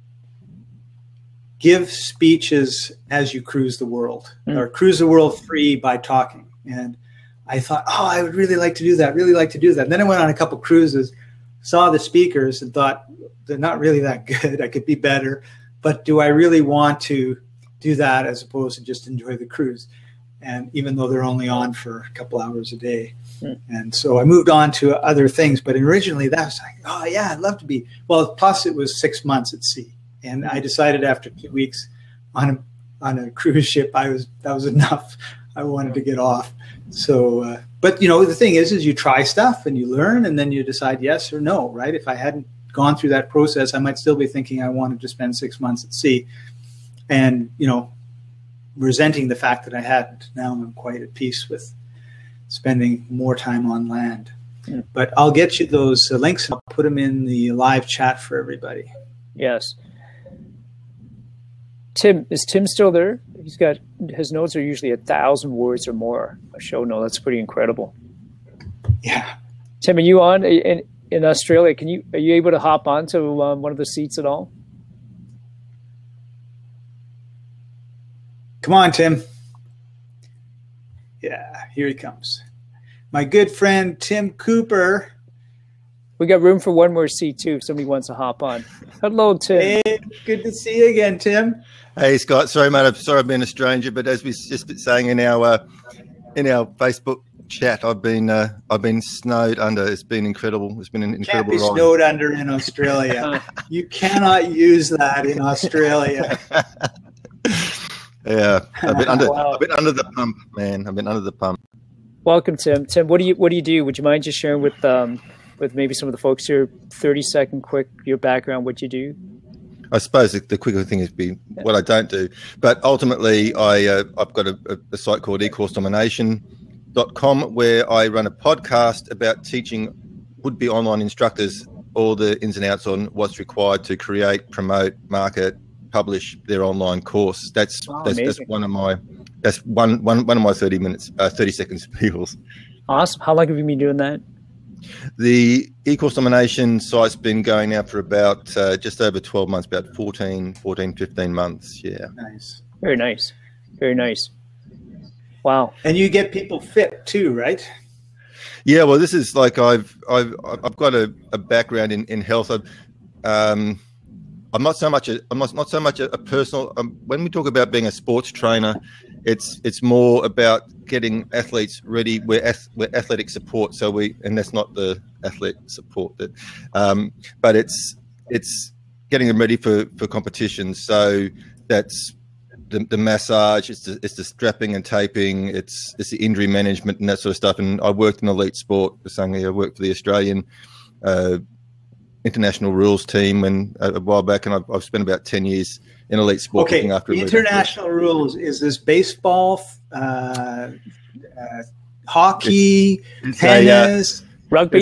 give speeches as you cruise the world, or cruise the world free by talking. And I thought, I would really like to do that, And then I went on a couple cruises, saw the speakers and thought, they're not really that good. I could be better. But do I really want to do that as opposed to just enjoy the cruise? And even though they're only on for a couple hours a day. And so I moved on to other things. But originally that was like, I'd love to be. Well, plus it was 6 months at sea. And I decided after 2 weeks on a cruise ship, that was enough. I wanted to get off. So, but the thing is you try stuff and you learn, and then you decide yes or no, right? If I hadn't gone through that process, I might still be thinking I wanted to spend 6 months at sea, and resenting the fact that I hadn't. Now I'm quite at peace with spending more time on land. But I'll get you those links, and I'll put them in the live chat for everybody. Yes. Tim, is Tim still there? He's got his notes are usually 1,000 words or more. A show note. That's pretty incredible. Yeah. Tim, are you on in Australia? Are you able to hop onto one of the seats at all? Come on, Tim. Yeah, here he comes. My good friend Tim Cooper. We got room for one more seat too if somebody wants to hop on. Hello, Tim. Hey, good to see you again, Tim. Hey, Scott. Sorry, mate. I've been a stranger, but as we just been saying in our Facebook chat, I've been snowed under. It's been incredible. It's been an incredible ride. Can't be snowed under in Australia. You cannot use that in Australia. Yeah, I've been under the pump, man. I've been under the pump. Welcome, Tim. Tim, what do you do? Would you mind just sharing with maybe some of the folks here, 30-second quick, your background, what you do? I suppose the quicker thing is what I don't do. But ultimately, I've got a site called ecoursedomination.com where I run a podcast about teaching would-be online instructors all the ins and outs on what's required to create, promote, market, publish their online course. That's one of my 30 seconds spiels. Awesome. How long have you been doing that? The eCourse Domination site's been going now for about just over 12 months, about 15 months. Yeah. Nice. Very nice. Very nice. Wow. And you get people fit too, right? Yeah. Well, this is like I've got a background in health. I'm not so much a personal. When we talk about being a sports trainer, it's more about getting athletes ready. We're athletic support, and that's not the athlete support but it's getting them ready for competitions. So that's the massage, it's the strapping and taping, it's the injury management and that sort of stuff. And I worked in elite sport. I worked for the Australian international rules team a while back, and I've spent about 10 years in elite sport looking after international rules. Is this baseball, hockey, tennis, rugby?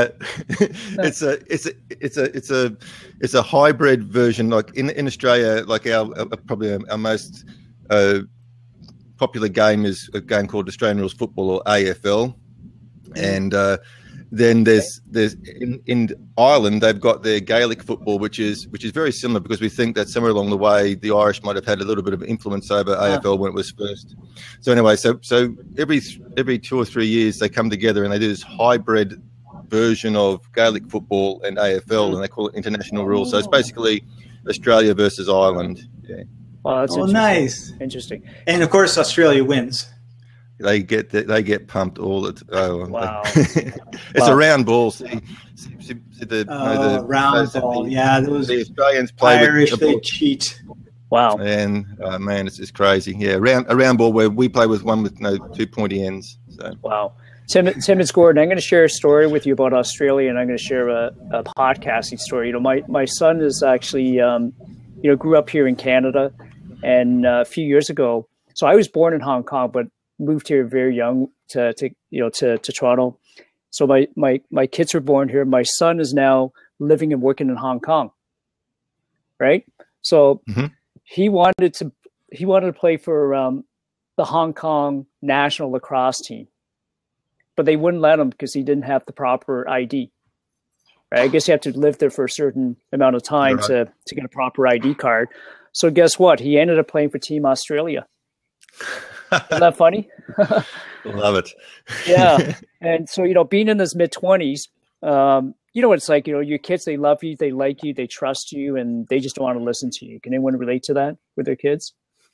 It's a hybrid version. Like in Australia, like probably our most popular game is a game called Australian Rules Football, or AFL, and then there's in Ireland they've got their Gaelic football, which is very similar, because we think that somewhere along the way the Irish might have had a little bit of influence over AFL when it was first. So anyway, so every 2 or 3 years they come together and they do this hybrid version of Gaelic football and AFL, and they call it international rules. So it's basically Australia versus Ireland. Yeah. Wow, that's interesting. Nice. Interesting. And of course, Australia wins. They get pumped all the time. Wow. It's a round ball. See the round ball. The Australians play Irish, with the they cheat. Wow. And man, it's crazy. Yeah, a round ball where we play with one with no 2 pointy ends. So. Wow. Tim and Gordon, I'm going to share a story with you about Australia, and I'm going to share a podcasting story. My son is actually grew up here in Canada, and a few years ago. So I was born in Hong Kong, but moved here very young to Toronto. So my kids were born here. My son is now living and working in Hong Kong. Right. So he wanted to play for the Hong Kong national lacrosse team, but they wouldn't let him because he didn't have the proper ID. Right? I guess you have to live there for a certain amount of time to get a proper ID card. So guess what? He ended up playing for Team Australia. Isn't that funny? Love it. Yeah. And so, being in his mid-20s, what it's like, your kids, they love you, they like you, they trust you, and they just don't want to listen to you. Can anyone relate to that with their kids?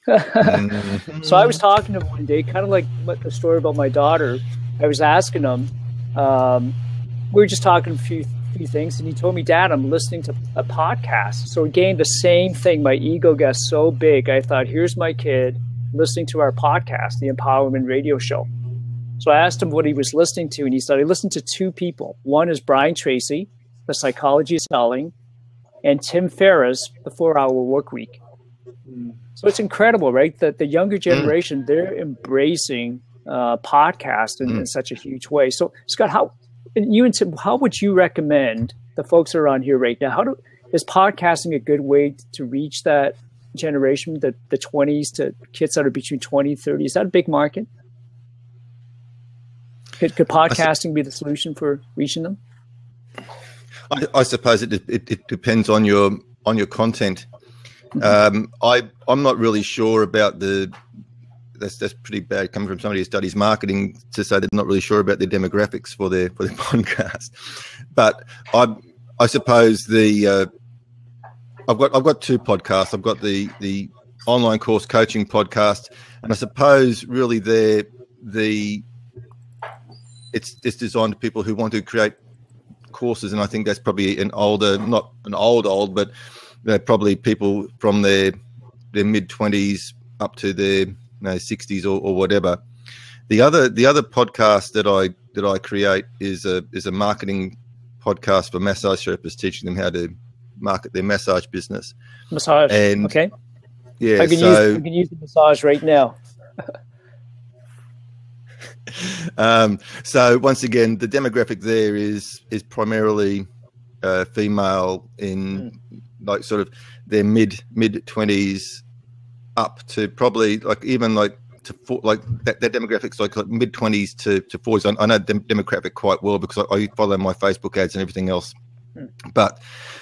So I was talking to him one day, kind of like the story about my daughter. I was asking him, we were just talking a few things, and he told me, Dad, I'm listening to a podcast. So again, the same thing. My ego got so big. I thought, here's my kid listening to our podcast, the Empowerment Radio Show. So I asked him what he was listening to, and he said he listened to two people. One is Brian Tracy, The Psychology of Selling, and Tim Ferriss, The 4-Hour Work Week. So it's incredible, right? That the younger generation, they're embracing podcast in such a huge way. So Scott, how would you recommend the folks that are on here right now? Is podcasting a good way to reach that generation, the 20s to kids that are between 20 and 30? Is that a big market? Could podcasting be the solution for reaching them? I suppose it depends on your content. I'm not really sure about that's pretty bad coming from somebody who studies marketing to say they're not really sure about their demographics for their podcast. But I suppose I've got two podcasts. I've got the online course coaching podcast, and I suppose really it's designed to people who want to create courses, and I think that's probably not an old, but probably people from their mid-20s up to their 60s or whatever. The other podcast that I create is a marketing podcast for massage therapists, teaching them how to market their massage business. Massage, and okay. Yeah, I can use the massage right now. So once again, the demographic there is primarily female in like sort of their mid 20s up to probably like that demographics like mid 20s to 40s. I know the demographic quite well because I follow my Facebook ads and everything else. But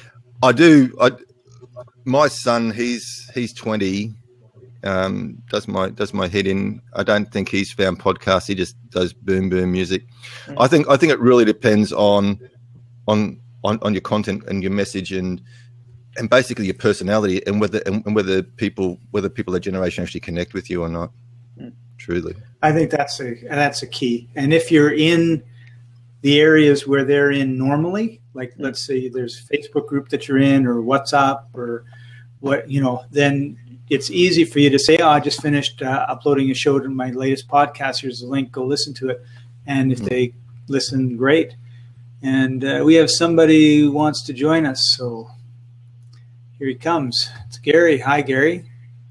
my son, he's 20. Does my head in. I don't think he's found podcasts. He just does boom music. I think it really depends on your content and your message and basically your personality and whether people that generation actually connect with you or not. Truly, I think that's a key. And if you're in the areas where they're in normally, like let's say there's a Facebook group that you're in or WhatsApp or what, then it's easy for you to say, I just finished uploading a show to my latest podcast. Here's the link. Go listen to it. And if they listen, great. And we have somebody who wants to join us. So here he comes. It's Gary. Hi, Gary.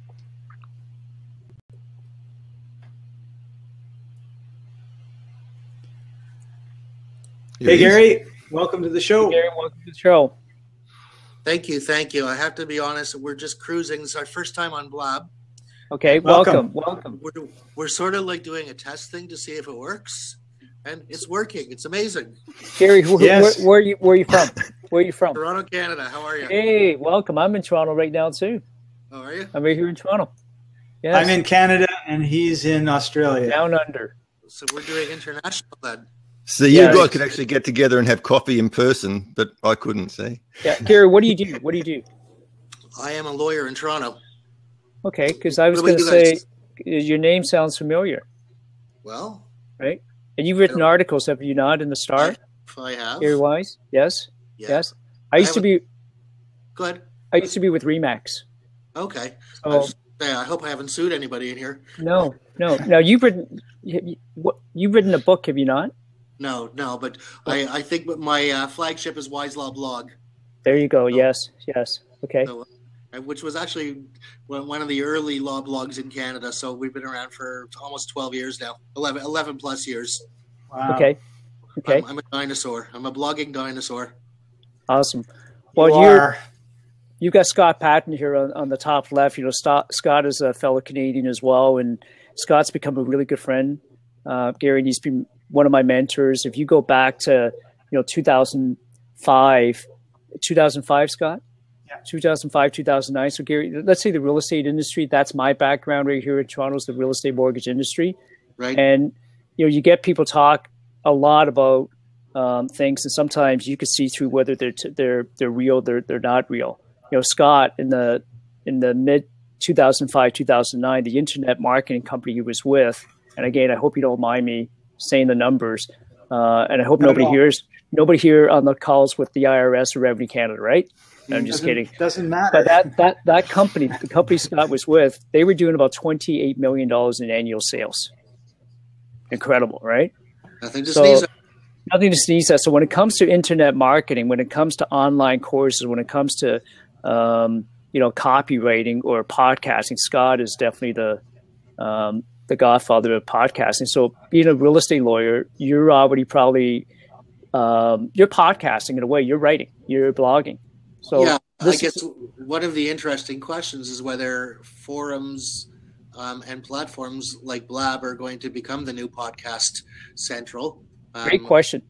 Hey, Gary. Welcome to the show. Hey, Gary, welcome to the show. Thank you. I have to be honest, we're just cruising. It's our first time on Blab. Okay, welcome. We're sort of like doing a test thing to see if it works, and it's working. It's amazing. Gary, where are you from? Where are you from? Toronto, Canada. How are you? Hey, welcome. I'm in Toronto right now too. How are you? I'm right here in Toronto. Yes. I'm in Canada, and he's in Australia. Down under. So we're doing international then. So you guys could actually get together and have coffee in person, but I couldn't, see. Yeah, Gary, what do you do? What do you do? I am a lawyer in Toronto. Okay, because I was going to say your name sounds familiar. Well, right, and you've written articles, have you not, in the Star? I have. Gary Wise, yes, yeah. yes. I used to be. Go ahead. I used to be with Remax. Okay. So, I hope I haven't sued anybody in here. No. Now you've written a book, have you not? No, but I think my flagship is Wise Law Blog. There you go. So, yes. Okay. So, which was actually one of the early law blogs in Canada. So we've been around for almost 12 years now, 11 plus years. Wow. Okay. I'm a dinosaur. I'm a blogging dinosaur. Awesome. Well, you've got Scott Patton here on the top left. You know, Scott is a fellow Canadian as well, and Scott's become a really good friend. Gary, and he's been one of my mentors. If you go back to 2005, Scott? Yeah. 2005, 2009. So Gary, let's say the real estate industry, that's my background right here in Toronto, is the real estate mortgage industry. Right. And, you get people talk a lot about things, and sometimes you can see through whether they're real, they're not real. Scott in the mid 2005, 2009, the internet marketing company he was with, and again, I hope you don't mind me saying the numbers, and I hope nobody here on the calls with the IRS or Revenue Canada, right? I'm just kidding. Doesn't matter. But that company, the company Scott was with, they were doing about $28 million in annual sales. Incredible, right? Nothing to sneeze at. Nothing to sneeze at. So when it comes to internet marketing, when it comes to online courses, when it comes to copywriting or podcasting, Scott is definitely the godfather of podcasting. So being a real estate lawyer, you're already probably you're podcasting in a way. You're writing, you're blogging. So yeah, I guess one of the interesting questions is whether forums and platforms like Blab are going to become the new podcast central. Great question.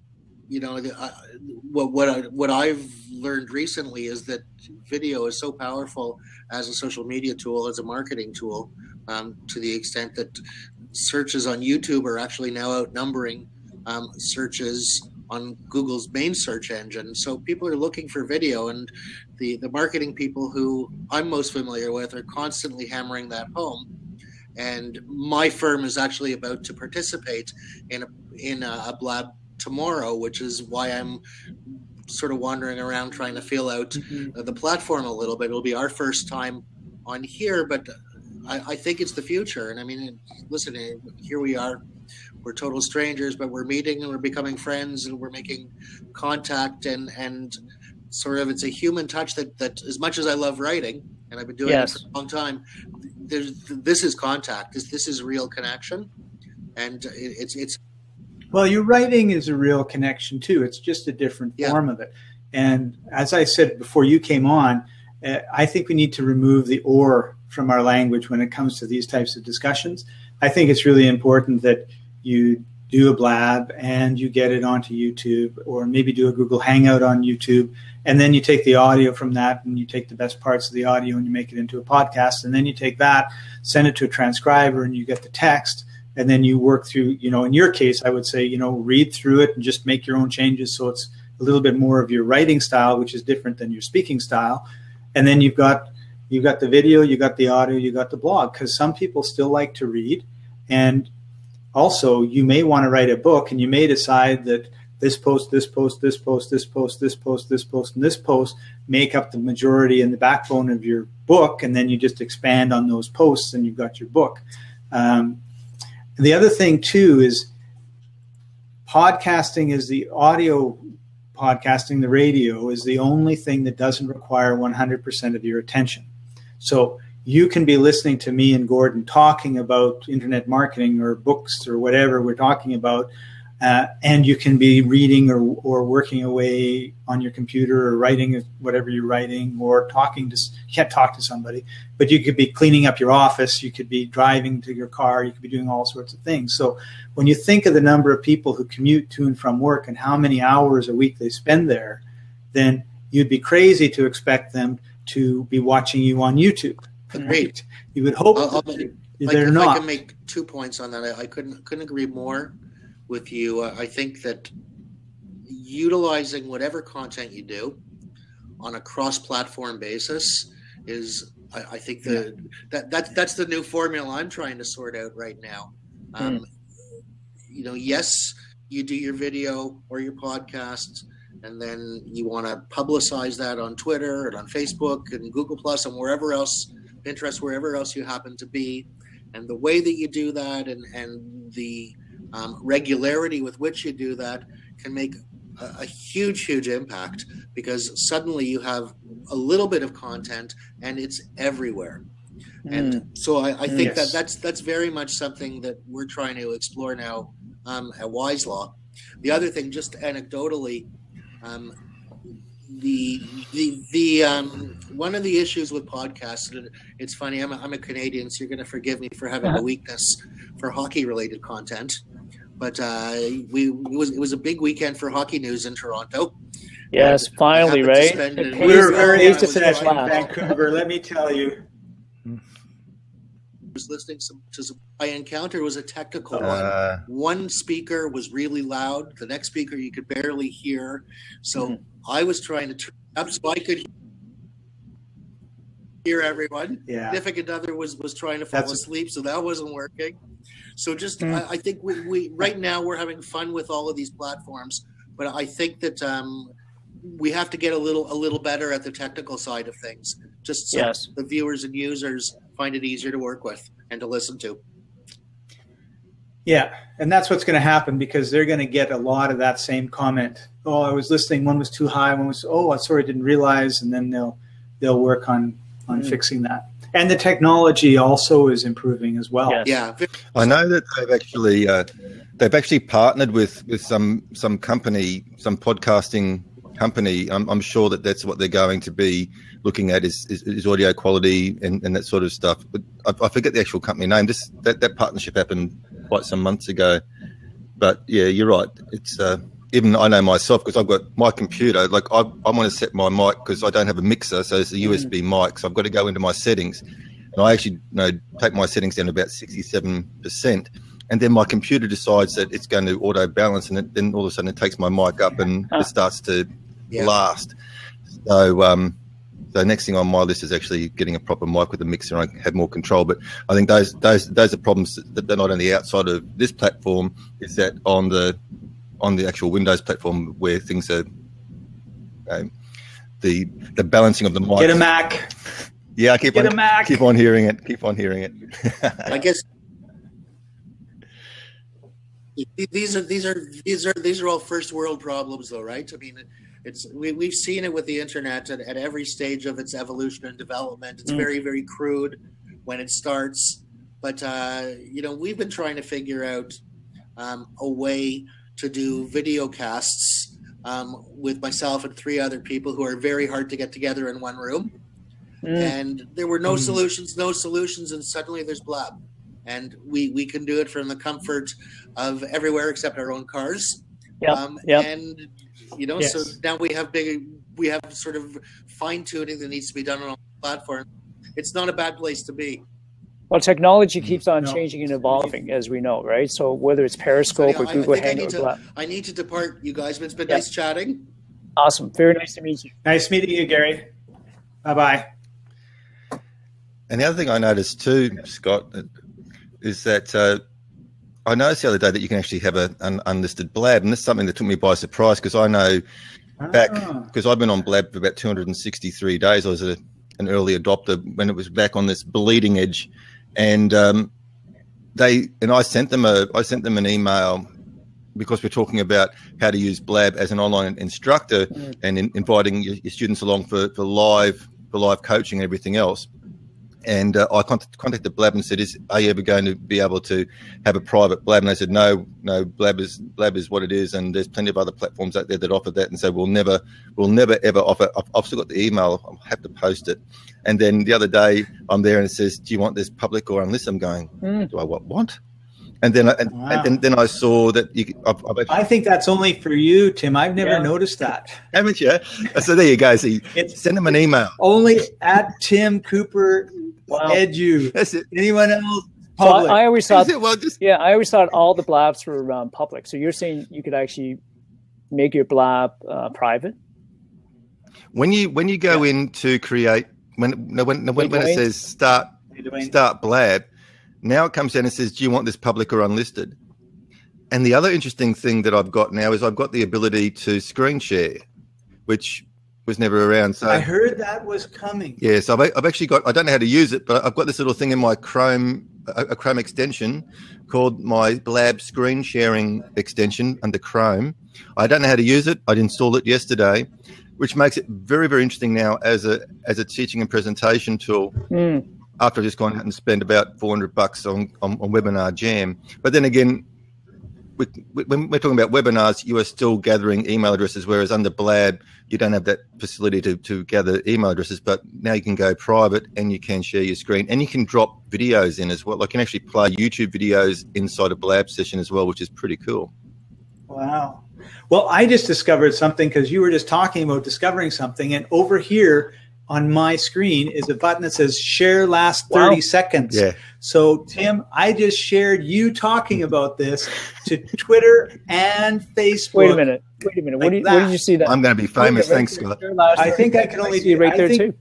What I've learned recently is that video is so powerful as a social media tool, as a marketing tool, to the extent that searches on YouTube are actually now outnumbering searches on Google's main search engine. So people are looking for video, and the marketing people who I'm most familiar with are constantly hammering that home. And my firm is actually about to participate in a Blab tomorrow, which is why I'm sort of wandering around trying to feel out the platform a little bit. It'll be our first time on here, but I think it's the future. And I mean, listen, here we are. We're total strangers, but we're meeting and we're becoming friends and we're making contact, and sort of it's a human touch that as much as I love writing, and I've been doing it for a long time, this is contact. This is real connection, and it's. Well, your writing is a real connection too. It's just a different form of it. And as I said before you came on, I think we need to remove the "or" from our language when it comes to these types of discussions. I think it's really important that you do a Blab and you get it onto YouTube, or maybe do a Google Hangout on YouTube, and then you take the audio from that and you take the best parts of the audio and you make it into a podcast, and then you take that, send it to a transcriber, and you get the text, and then you work through, in your case, I would say, read through it and just make your own changes so it's a little bit more of your writing style, which is different than your speaking style. And then you've got the video, you got the audio, you got the blog, because some people still like to read. And also, you may want to write a book, and you may decide that this post, this post, this post, this post, this post, this post, and this post make up the majority and the backbone of your book, and then you just expand on those posts, and you've got your book. The other thing, too, is podcasting is the audio podcasting, the radio is the only thing that doesn't require 100% of your attention. So you can be listening to me and Gordon talking about internet marketing or books or whatever we're talking about, and you can be reading or working away on your computer or writing whatever you're writing, or talking to, you can't talk to somebody, but you could be cleaning up your office, you could be driving to your car, you could be doing all sorts of things. So when you think of the number of people who commute to and from work and how many hours a week they spend there, then you'd be crazy to expect them to be watching you on YouTube. Great. You would hope they're not. I can make 2 points on that. I couldn't agree more. with you. I think that utilizing whatever content you do on a cross-platform basis is, I think, that's the new formula I'm trying to sort out right now. Yes, you do your video or your podcast, and then you want to publicize that on Twitter and on Facebook and Google Plus and wherever else, Pinterest, wherever else you happen to be. And the way that you do that and the regularity with which you do that can make a huge, huge impact, because suddenly you have a little bit of content and it's everywhere. And so I think that's very much something that we're trying to explore now at Wise Law. The other thing, just anecdotally, the one of the issues with podcasts, and it's funny, I'm a Canadian, so you're going to forgive me for having a weakness for hockey related content, but it was a big weekend for hockey news in Toronto. Yes, finally, right? We were very upset in Vancouver, let me tell you. I was listening to some I encountered was a technical one. One speaker was really loud, the next speaker you could barely hear, so I was trying to turn up so I could hear everyone. Significant other was trying to fall asleep, so that wasn't working. So just I think we right now we're having fun with all of these platforms, but I think that we have to get a little better at the technical side of things, just so the viewers and users find it easier to work with and to listen to. Yeah, and that's what's going to happen, because they're going to get a lot of that same comment. Oh, I was listening, one was too high, one was, oh, sorry, I didn't realize, and then they'll work on fixing that. And the technology also is improving as well. Yes. Yeah, I know that they've actually partnered with some company, some podcasting company. I'm sure that's what they're going to be looking at is audio quality and that sort of stuff. But I forget the actual company name. That partnership happened quite some months ago. But yeah, you're right. It's even I know myself, because I've got my computer. Like I want to set my mic, because I don't have a mixer, so it's a USB mic. So I've got to go into my settings, and I actually take my settings down to about 67%. And then my computer decides that it's going to auto balance, and then all of a sudden it takes my mic up and it starts to blast. So the next thing on my list is actually getting a proper mic with a mixer, and I have more control. But I think those are problems that they're not only outside of this platform, is that on the actual Windows platform, where things are the balancing of the mic. Get a Mac. Yeah, I keep on hearing it. Keep on hearing it. I guess these are all first world problems, though, right? I mean, we've seen it with the internet at every stage of its evolution and development. It's very, very crude when it starts, but we've been trying to figure out a way to do video casts with myself and 3 other people who are very hard to get together in one room. And there were no solutions, and suddenly there's Blab. And we can do it from the comfort of everywhere except our own cars. And so now we have sort of fine tuning that needs to be done on all platforms. It's not a bad place to be. Well, technology keeps on changing and evolving, as we know, right? So whether it's Periscope or Google Hangout or Blab. I need to depart, you guys, but it's been nice chatting. Awesome. Very nice to meet you. Nice meeting you, Gary. Bye-bye. And the other thing I noticed too, Scott, is that I noticed the other day that you can actually have an unlisted Blab, and this is something that took me by surprise, because I know because I've been on Blab for about 263 days. I was an early adopter when it was back on this bleeding edge, and I sent them an email, because we're talking about how to use Blab as an online instructor and inviting your students along for live coaching and everything else. And I contacted Blab and said, are you ever going to be able to have a private Blab? And they said, no, Blab is what it is, and there's plenty of other platforms out there that offer that. And so we'll never ever offer. I've still got the email. I'll have to post it. And then the other day I'm there and it says, do you want this public or unlisted? I'm going, do I what? And then then I saw that I think that's only for you, Tim. I've never noticed that. Haven't you? So there you go. See, send them an email. Only at Tim Cooper Edu. That's it. Anyone else? public. I always thought, Well, I always thought all the blabs were public. So you're saying you could actually make your blab private? when you go in to create, when it says start Blab, now it comes down and says, do you want this public or unlisted? And the other interesting thing that I've got now is I've got the ability to screen share, which was never around. So I heard that was coming. Yeah, so I've actually got, I don't know how to use it, but I've got this little thing in my Chrome, a Chrome extension called my Blab screen sharing extension under Chrome. I don't know how to use it. I'd installed it yesterday, which makes it very, very interesting now as a teaching and presentation tool. After I've just gone out and spent about $400 on Webinar Jam. But then again, when we're talking about webinars, you are still gathering email addresses, whereas under Blab, you don't have that facility to gather email addresses. But now you can go private and you can share your screen and you can drop videos in as well. Like you can actually play YouTube videos inside a Blab session as well, which is pretty cool. Wow. Well, I just discovered something because you were just talking about discovering something. And over here on my screen is a button that says share last 30 seconds. Yeah. So, Tim, I just shared you talking about this to Twitter and Facebook. Wait a minute. Like Where did you see that? I'm going to be famous. Thanks, Scott. I think I can only see it right there too.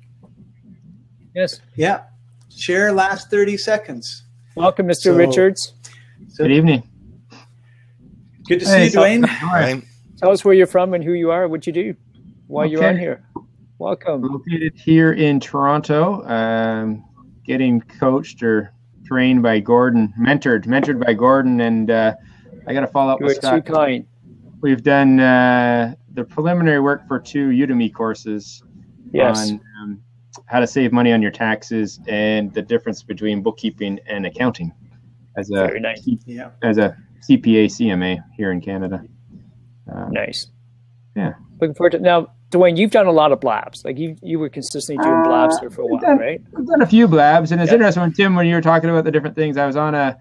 Yes. Yeah. Share last 30 seconds. Welcome, Mr. Richards. Good evening. Good to see you, Dwayne. Tell us where you're from and who you are, what you do, why you're on here. Welcome. Located here in Toronto, getting coached or trained by Gordon, mentored by Gordon, and I got to follow up with Scott. Too kind. We've done the preliminary work for 2 Udemy courses on how to save money on your taxes and the difference between bookkeeping and accounting as a Very nice. as a CPA CMA here in Canada. Nice. Yeah. Looking forward to now. Dwayne, you've done a lot of blabs. Like you were consistently doing blabs there for a while, right? I've done a few blabs, and it's interesting when Tim, when you were talking about the different things. I was on a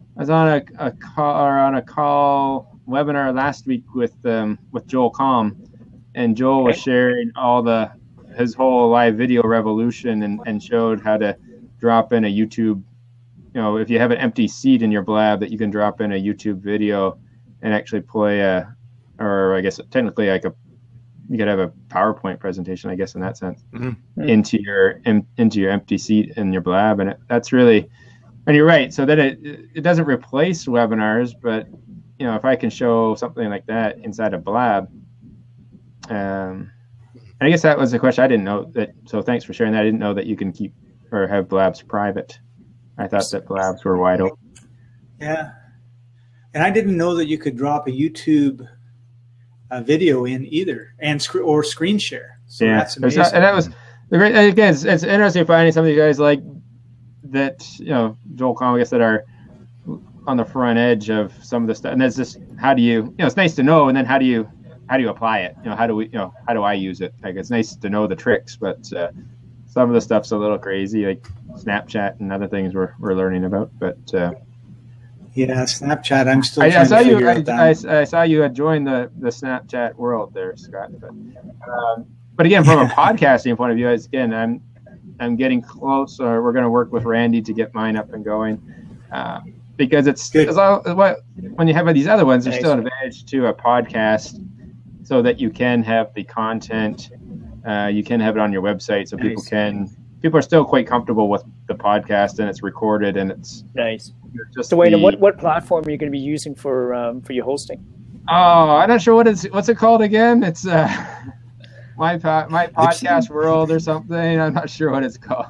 call webinar last week with Joel Calm, and Joel was sharing his whole live video revolution and showed how to drop in a YouTube. You know, if you have an empty seat in your blab, that you can drop in a YouTube video and actually play or I guess technically you could have a PowerPoint presentation, I guess, in that sense, into your empty seat in your blab, and that's really, and you're right. So that it doesn't replace webinars, but you know, if I can show something like that inside a blab, and I guess that was the question. I didn't know that. So thanks for sharing that. I didn't know that you can keep or have blabs private. I thought that blabs were wide open. Yeah, and I didn't know that you could drop a YouTube video in either, or screen share. So that's amazing. And that was great. Again, it's interesting finding some of you guys like that. You know, Joel Comics that are on the front edge of some of the stuff. And that's just how do you it's nice to know, and then how do you apply it? You know, how do I use it? Like it's nice to know the tricks, but some of the stuff's a little crazy, like Snapchat and other things we're learning about. But yeah, Snapchat. I'm still. I saw you had joined the Snapchat world there, Scott. But again, from a podcasting point of view, again, I'm getting close. Or we're going to work with Randy to get mine up and going, because it's when you have these other ones, there's still an advantage to a podcast, so that you can have the content, you can have it on your website, so people are still quite comfortable with the podcast, and it's recorded, and it's nice. So wait, what platform are you going to be using for your hosting? Oh, I'm not sure what's it called again. It's my podcast world or something. I'm not sure what it's called.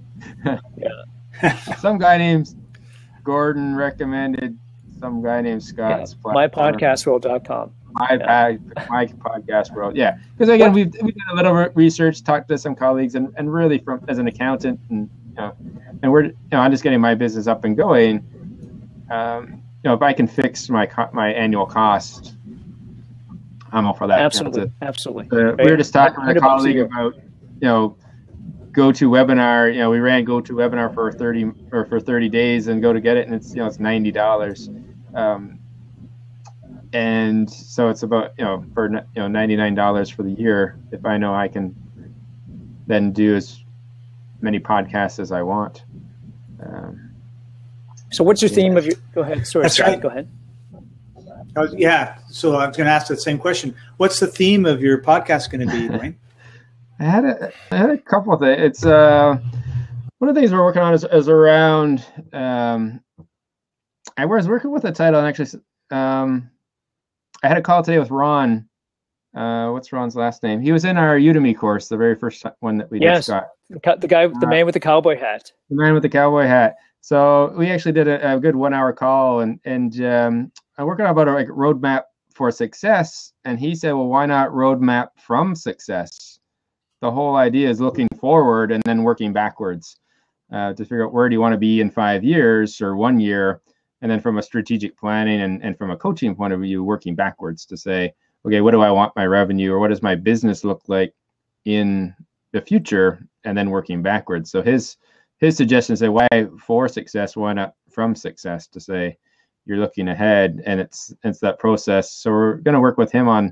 Some guy named Gordon recommended some guy named Scott's mypodcastworld.com. My podcast world. Yeah, because again, we've done a little research, talked to some colleagues, and really as an accountant, and we're I'm just getting my business up and going. If I can fix my annual cost, I'm all for that. Absolutely. We were just talking with a colleague about GoToWebinar. We ran GoToWebinar for 30 days and go to get it, and it's it's $90. And so it's about for $99 for the year. If I know I can then do as many podcasts as I want, So what's your theme of your? Go ahead. Sorry, That's Scott, right. Go ahead. Yeah. So I was going to ask that same question. What's the theme of your podcast going to be, Dwayne? I had a couple of things. It's one of the things we're working on is around. I was working with a title, and actually, I had a call today with Ron. What's Ron's last name? He was in our Udemy course, the very first one that we did, Scott. The man with the cowboy hat. The man with the cowboy hat. So we actually did a good 1 hour call, and I'm working on about a roadmap for success. And he said, well, why not roadmap from success? The whole idea is looking forward and then working backwards to figure out where do you want to be in 5 years or 1 year. And then from a strategic planning and from a coaching point of view, working backwards to say, okay, what do I want my revenue or what does my business look like in the future? And then working backwards. So his suggestion is, say, why for success? Why not from success? To say you're looking ahead, and it's that process. So we're going to work with him on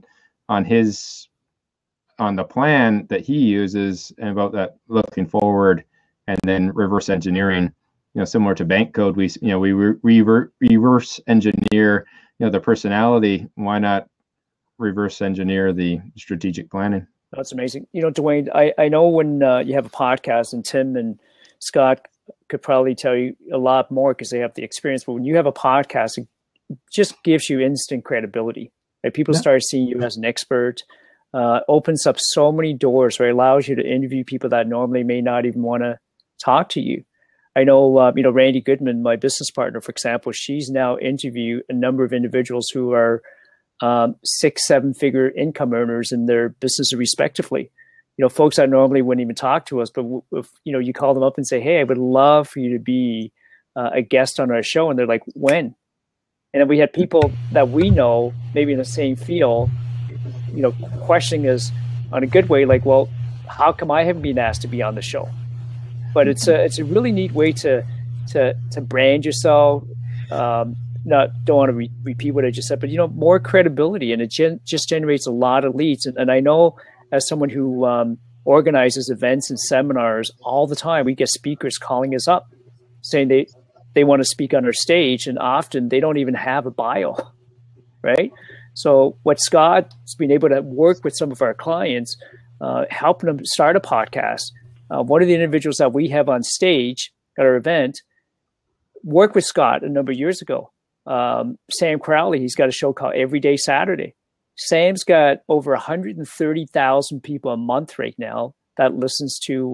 the plan that he uses and about that looking forward, and then reverse engineering. Similar to bank code, we reverse engineer the personality. Why not reverse engineer the strategic planning? That's amazing. Dwayne, I know when you have a podcast, and Tim and Scott could probably tell you a lot more because they have the experience. But when you have a podcast, it just gives you instant credibility. Right? People start seeing you as an expert. Opens up so many doors, where it allows you to interview people that normally may not even want to talk to you. I know, Randy Goodman, my business partner, for example, she's now interviewed a number of individuals who are 6-7 figure income earners in their business respectively. Folks that normally wouldn't even talk to us, but if you call them up and say, hey, I would love for you to be a guest on our show. And they're like, when? And then we had people that we know, maybe in the same field, questioning us on a good way, like, well, how come I haven't been asked to be on the show? But it's a really neat way to brand yourself. Don't want to repeat what I just said, but more credibility, and it just generates a lot of leads. And I know, as someone who organizes events and seminars all the time, we get speakers calling us up saying they want to speak on our stage, and often they don't even have a bio, right? So what Scott's been able to work with some of our clients, helping them start a podcast. One of the individuals that we have on stage at our event worked with Scott a number of years ago. Sam Crowley, he's got a show called Everyday Saturday. Sam's got over 130,000 people a month right now that listens to,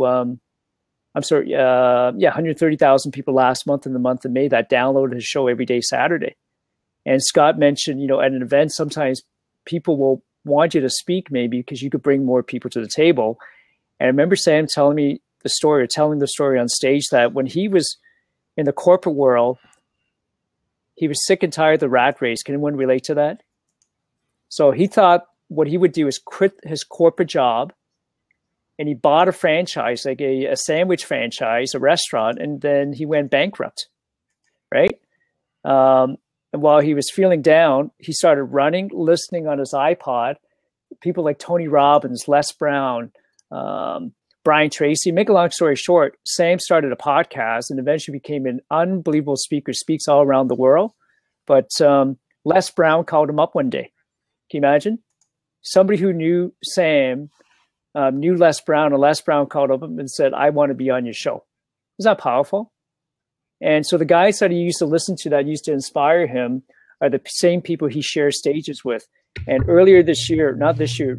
130,000 people last month, in the month of May, that downloaded his show Everyday Saturday. And Scott mentioned, at an event, sometimes people will want you to speak maybe because you could bring more people to the table. And I remember Sam telling the story on stage that when he was in the corporate world, he was sick and tired of the rat race. Can anyone relate to that? So he thought what he would do is quit his corporate job, and he bought a franchise, like a sandwich franchise, a restaurant, and then he went bankrupt, right? And while he was feeling down, he started running, listening on his iPod, people like Tony Robbins, Les Brown, Brian Tracy. Make a long story short, Sam started a podcast and eventually became an unbelievable speaker, speaks all around the world. But Les Brown called him up one day. Can you imagine? Somebody who knew Sam knew Les Brown, and Les Brown called up him and said, I want to be on your show. Isn't that powerful? And so the guys that he used to listen to that used to inspire him are the same people he shares stages with. And earlier this year, not this year,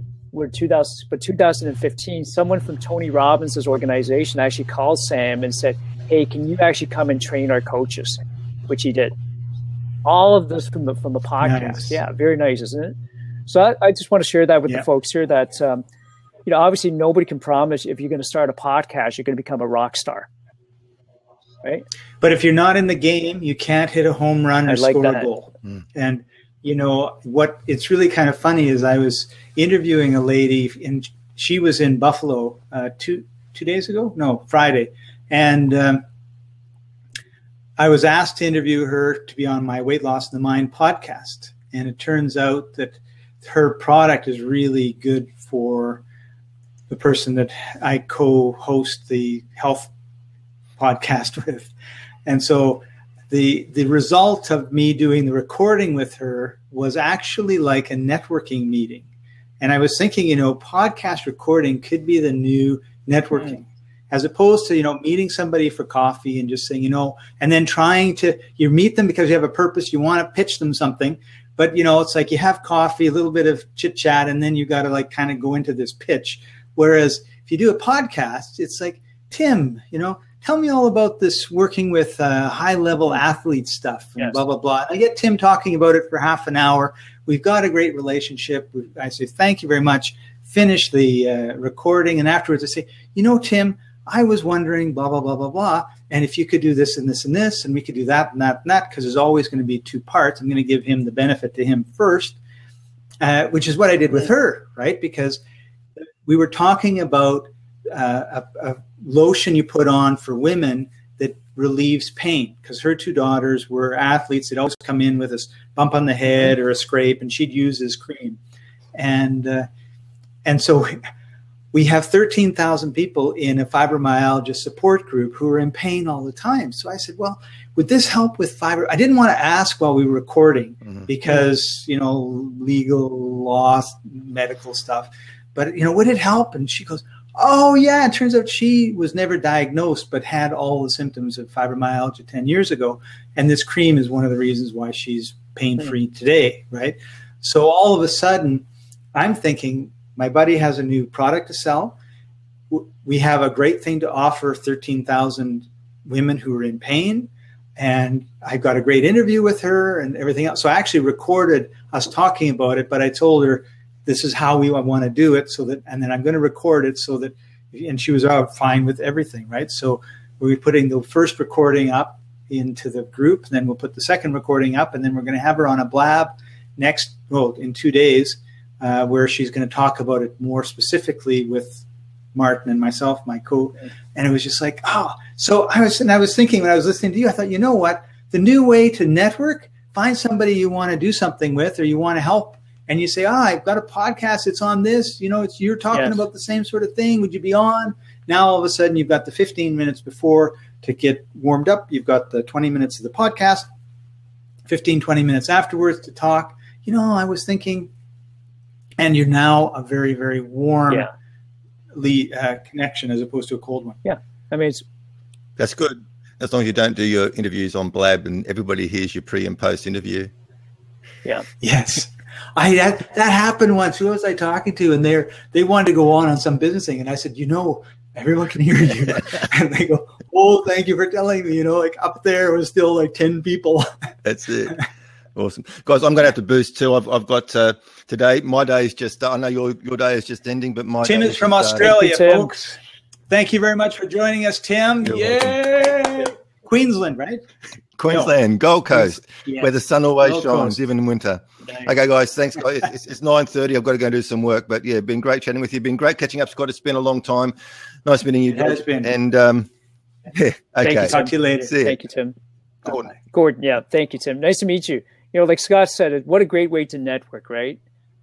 2015, someone from Tony Robbins' organization actually called Sam and said, hey, can you actually come and train our coaches? Which he did. All of this from the podcast. Nice. Yeah, very nice, isn't it? So I just want to share that with the folks here that, obviously nobody can promise if you're going to start a podcast, you're going to become a rock star. Right? But if you're not in the game, you can't hit a home run or score a goal. And what it's really kind of funny is I was interviewing a lady, and she was in Buffalo 2 days ago? No, Friday. And I was asked to interview her to be on my Weight Loss in the Mind podcast. And it turns out that her product is really good for the person that I co-host the health podcast with. And so the result of me doing the recording with her was actually like a networking meeting. And I was thinking, podcast recording could be the new networking, as opposed to, meeting somebody for coffee and just saying, and then you meet them because you have a purpose. You want to pitch them something, but it's like you have coffee, a little bit of chit chat, and then you got to like kind of go into this pitch. Whereas if you do a podcast, it's like, Tim, tell me all about this working with high-level athlete stuff and blah, blah, blah. I get Tim talking about it for half an hour. We've got a great relationship. I say, thank you very much. Finish the recording. And afterwards I say, Tim, I was wondering blah, blah, blah, blah, blah. And if you could do this and this and this, and we could do that and that and that, because there's always going to be two parts. I'm going to give him the benefit to him first, which is what I did with her, right? Because we were talking about a lotion you put on for women that relieves pain, because her two daughters were athletes. They'd always come in with a bump on the head or a scrape, and she'd use this cream. And so we have 13,000 people in a fibromyalgia support group who are in pain all the time. So I said, well, would this help with fiber? I didn't want to ask while we were recording because, legal law, medical stuff. But, would it help? And she goes, oh, yeah, it turns out she was never diagnosed but had all the symptoms of fibromyalgia 10 years ago. And this cream is one of the reasons why she's pain-free today, right? So all of a sudden, I'm thinking, my buddy has a new product to sell. We have a great thing to offer 13,000 women who are in pain. And I got a great interview with her and everything else. So I actually recorded us talking about it, but I told her, this is how I want to do it, and then I'm going to record it so that, and she was fine with everything, right? So we're putting the first recording up into the group, and then we'll put the second recording up, and then we're going to have her on a Blab in 2 days, where she's going to talk about it more specifically with Martin and myself, my co. And it was just like, so I was thinking when I was listening to you, I thought, you know what? The new way to network, find somebody you want to do something with or you want to help. And you say, I've got a podcast. It's on this. You're talking about the same sort of thing. Would you be on? Now, all of a sudden, you've got the 15 minutes before to get warmed up. You've got the 20 minutes of the podcast, 15, 20 minutes afterwards to talk. I was thinking, and you're now a very, very warm connection as opposed to a cold one. Yeah. I mean, that's good. As long as you don't do your interviews on Blab and everybody hears your pre and post interview. Yeah. Yes. That happened once. Who was I talking to? And they wanted to go on some business thing. And I said, everyone can hear you. And they go, oh, thank you for telling me. Like up there was still like 10 people. That's it. Awesome. Guys, I'm going to have to boost too. I've got today, my day is just, I know your day is just ending, but my Tim is from Australia, folks. Thank you very much for joining us, Tim. Yay! Queensland, right? Queensland, Gold Coast, where the sun always shines, even in winter. Nice. Okay, guys, thanks, guys. It's 9:30. I've got to go and do some work. But, been great chatting with you. Been great catching up, Scott. It's been a long time. Nice meeting you. It has been. And, okay. Thank you, talk to you later. Thank you, Tim. Gordon, yeah, thank you, Tim. Nice to meet you. Like Scott said, what a great way to network, right?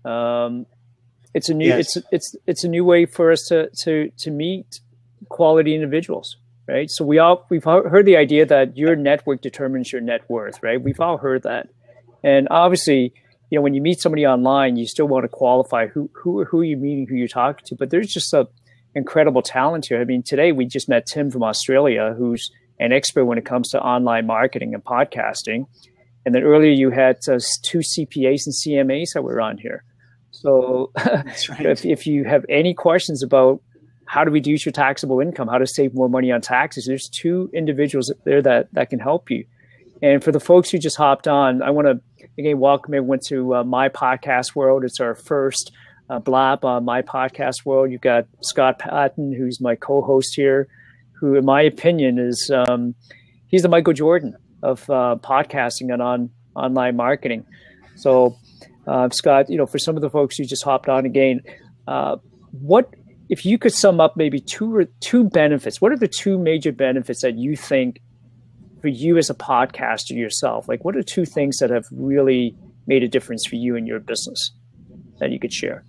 It's a new it's a new way for us to meet quality individuals. Right. So we've heard the idea that your network determines your net worth. Right. We've all heard that. And obviously, when you meet somebody online, you still want to qualify who you're meeting, who you're talking to. But there's just an incredible talent here. I mean, today we just met Tim from Australia, who's an expert when it comes to online marketing and podcasting. And then earlier you had 2 CPAs and CMAs that were on here. So that's right. if you have any questions about how to reduce your taxable income, how to save more money on taxes, there's 2 individuals there that can help you. And for the folks who just hopped on, I want to, again, welcome everyone to My Podcast World. It's our first Blab on My Podcast World. You've got Scott Patton, who's my co-host here, who, in my opinion, is he's the Michael Jordan of podcasting and online marketing. So, Scott, for some of the folks who just hopped on again, what if you could sum up maybe two benefits? What are the 2 major benefits that you think for you as a podcaster yourself? Like, what are 2 things that have really made a difference for you in your business that you could share?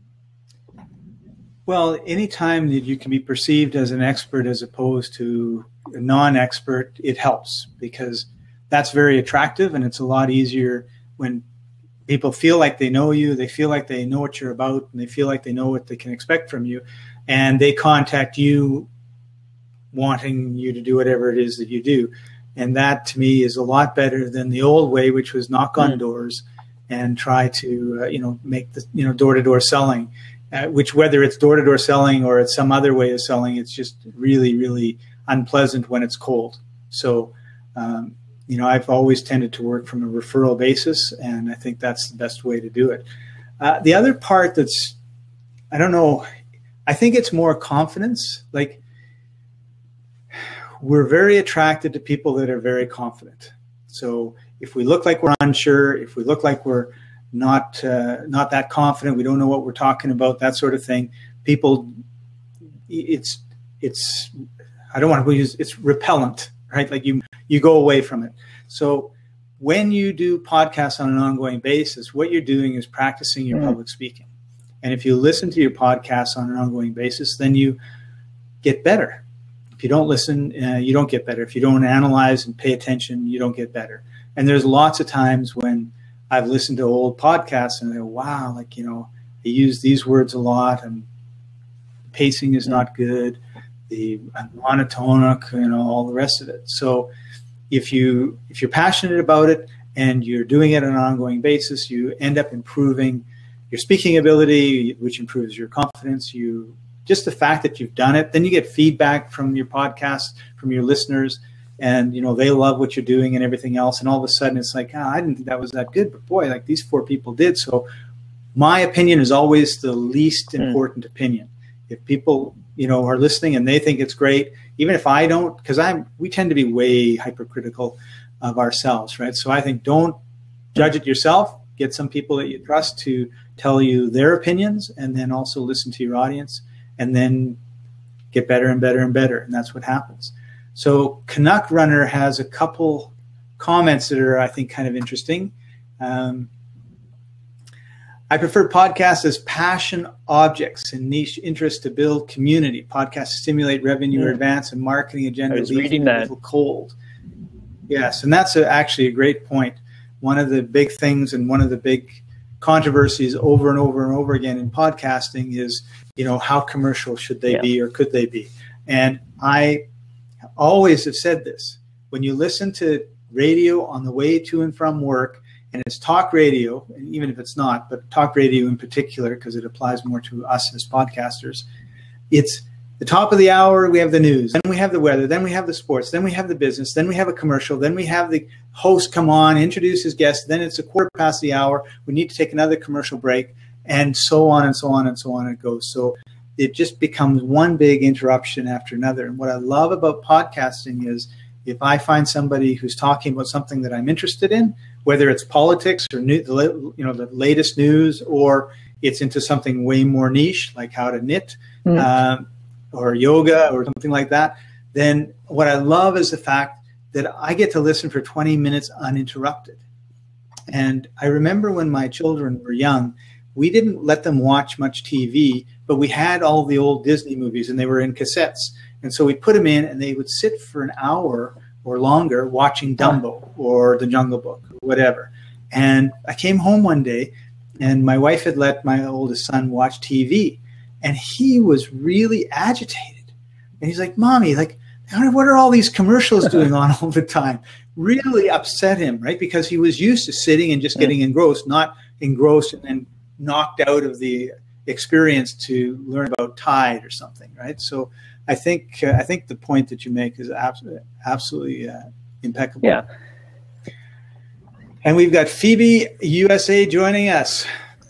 Well, anytime that you can be perceived as an expert as opposed to a non-expert, it helps, because that's very attractive, and it's a lot easier when people feel like they know you, they feel like they know what you're about, and they feel like they know what they can expect from you, and they contact you wanting you to do whatever it is that you do. And that, to me, is a lot better than the old way, which was knock on doors and try to, make the, door-to-door selling, which, whether it's door-to-door selling or it's some other way of selling, it's just really, really unpleasant when it's cold. So, I've always tended to work from a referral basis, and I think that's the best way to do it. The other part that's, I don't know, I think it's more confidence. Like, we're very attracted to people that are very confident. So if we look like we're unsure, if we look like we're not that confident, we don't know what we're talking about, that sort of thing, people, it's I don't want to use, it's repellent, right? Like you go away from it. So when you do podcasts on an ongoing basis, what you're doing is practicing your public speaking. And if you listen to your podcasts on an ongoing basis, then you get better. If you don't listen, you don't get better. If you don't analyze and pay attention, you don't get better. And there's lots of times when I've listened to old podcasts and I go, wow, like, they use these words a lot, and pacing is not good, the monotonic, all the rest of it. So if you're passionate about it and you're doing it on an ongoing basis, you end up improving your speaking ability, which improves your confidence. Just the fact that you've done it, then you get feedback from your podcast, from your listeners, and they love what you're doing and everything else. And all of a sudden it's like, I didn't think that was that good, but boy, like these 4 people did. So my opinion is always the least important opinion. If people, are listening and they think it's great, even if I don't, because we tend to be way hypercritical of ourselves, right? So I think don't judge it yourself. Get some people that you trust to tell you their opinions, and then also listen to your audience, and then get better and better and better. And that's what happens. So Canuck Runner has a couple comments that are, I think, kind of interesting. I prefer podcasts as passion objects and niche interests to build community. Podcasts stimulate revenue or advance a marketing agenda. I was reading that. A little cold. Yes, and that's actually a great point. One of the big things and one of the big controversies over and over and over again in podcasting is, how commercial should they be or could they be? And I always have said this. When you listen to radio on the way to and from work, and it's talk radio, and even if it's not, but talk radio in particular, because it applies more to us as podcasters, it's the top of the hour, we have the news, then we have the weather, then we have the sports, then we have the business, then we have a commercial, then we have the host come on, introduce his guest, then it's a quarter past the hour, we need to take another commercial break, and so on and so on and so on it goes. So it just becomes one big interruption after another. And what I love about podcasting is if I find somebody who's talking about something that I'm interested in, whether it's politics or the latest news, or it's into something way more niche, like how to knit, or yoga or something like that, then what I love is the fact that I get to listen for 20 minutes uninterrupted. And I remember when my children were young, we didn't let them watch much TV, but we had all the old Disney movies and they were in cassettes. And so we put them in and they would sit for an hour or longer watching Dumbo or The Jungle Book or whatever. And I came home one day and my wife had let my oldest son watch TV. And he was really agitated. And he's like, Mommy, like, what are all these commercials doing on all the time? Really upset him, right? Because he was used to sitting and just getting engrossed, not engrossed and then knocked out of the experience to learn about Tide or something, right? So I think the point that you make is absolutely impeccable. Yeah. And we've got Phoebe USA joining us.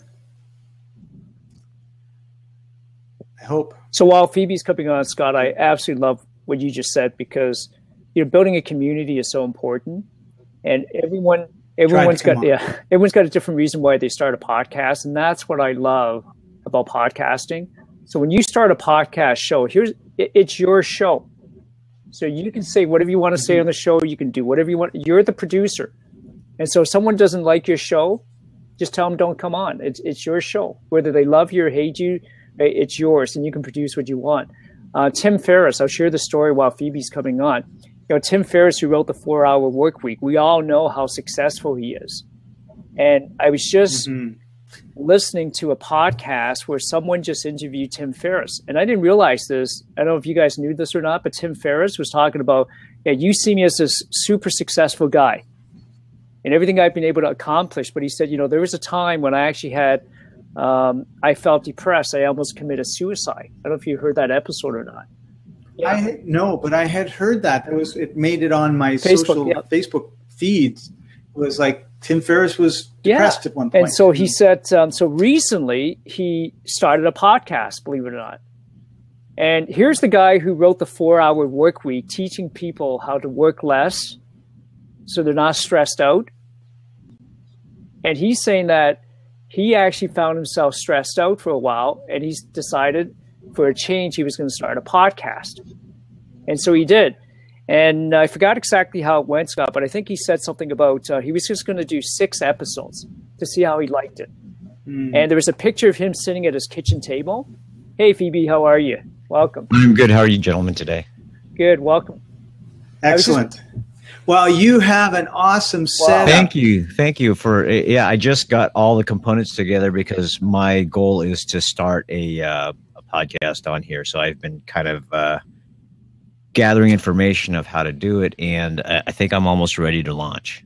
I hope. So while Phoebe's coming on, Scott, I absolutely love what you just said, because building a community is so important, and everyone's got a different reason why they start a podcast, and that's what I love about podcasting. So when you start a podcast show, it's your show, so you can say whatever you want to say on the show. You can do whatever you want. You're the producer, and so if someone doesn't like your show, just tell them don't come on. It's your show, whether they love you or hate you. It's yours, and you can produce what you want. Tim Ferriss, I'll share the story while Phoebe's coming on. Tim Ferriss, who wrote the 4-Hour Work Week, we all know how successful he is. And I was just listening to a podcast where someone just interviewed Tim Ferriss. And I didn't realize this. I don't know if you guys knew this or not, but Tim Ferriss was talking about, you see me as this super successful guy and everything I've been able to accomplish. But he said, there was a time when I actually had, I felt depressed. I almost committed suicide. I don't know if you heard that episode or not. Yeah. No, but I had heard that. It made it on my Facebook feeds. It was like Tim Ferriss was depressed at one point. And so he said, so recently he started a podcast, believe it or not. And here's the guy who wrote the 4-Hour Work Week, teaching people how to work less so they're not stressed out. And he's saying that he actually found himself stressed out for a while, and he's decided for a change he was going to start a podcast. And so he did. And I forgot exactly how it went, Scott, but I think he said something about he was just going to do 6 episodes to see how he liked it. And there was a picture of him sitting at his kitchen table. Hey, Phoebe, how are you? Welcome. I'm good. How are you gentlemen today? Good. Welcome. Excellent. Well, you have an awesome setup. Thank you. Thank you for, I just got all the components together because my goal is to start a podcast on here. So I've been kind of gathering information of how to do it, and I think I'm almost ready to launch.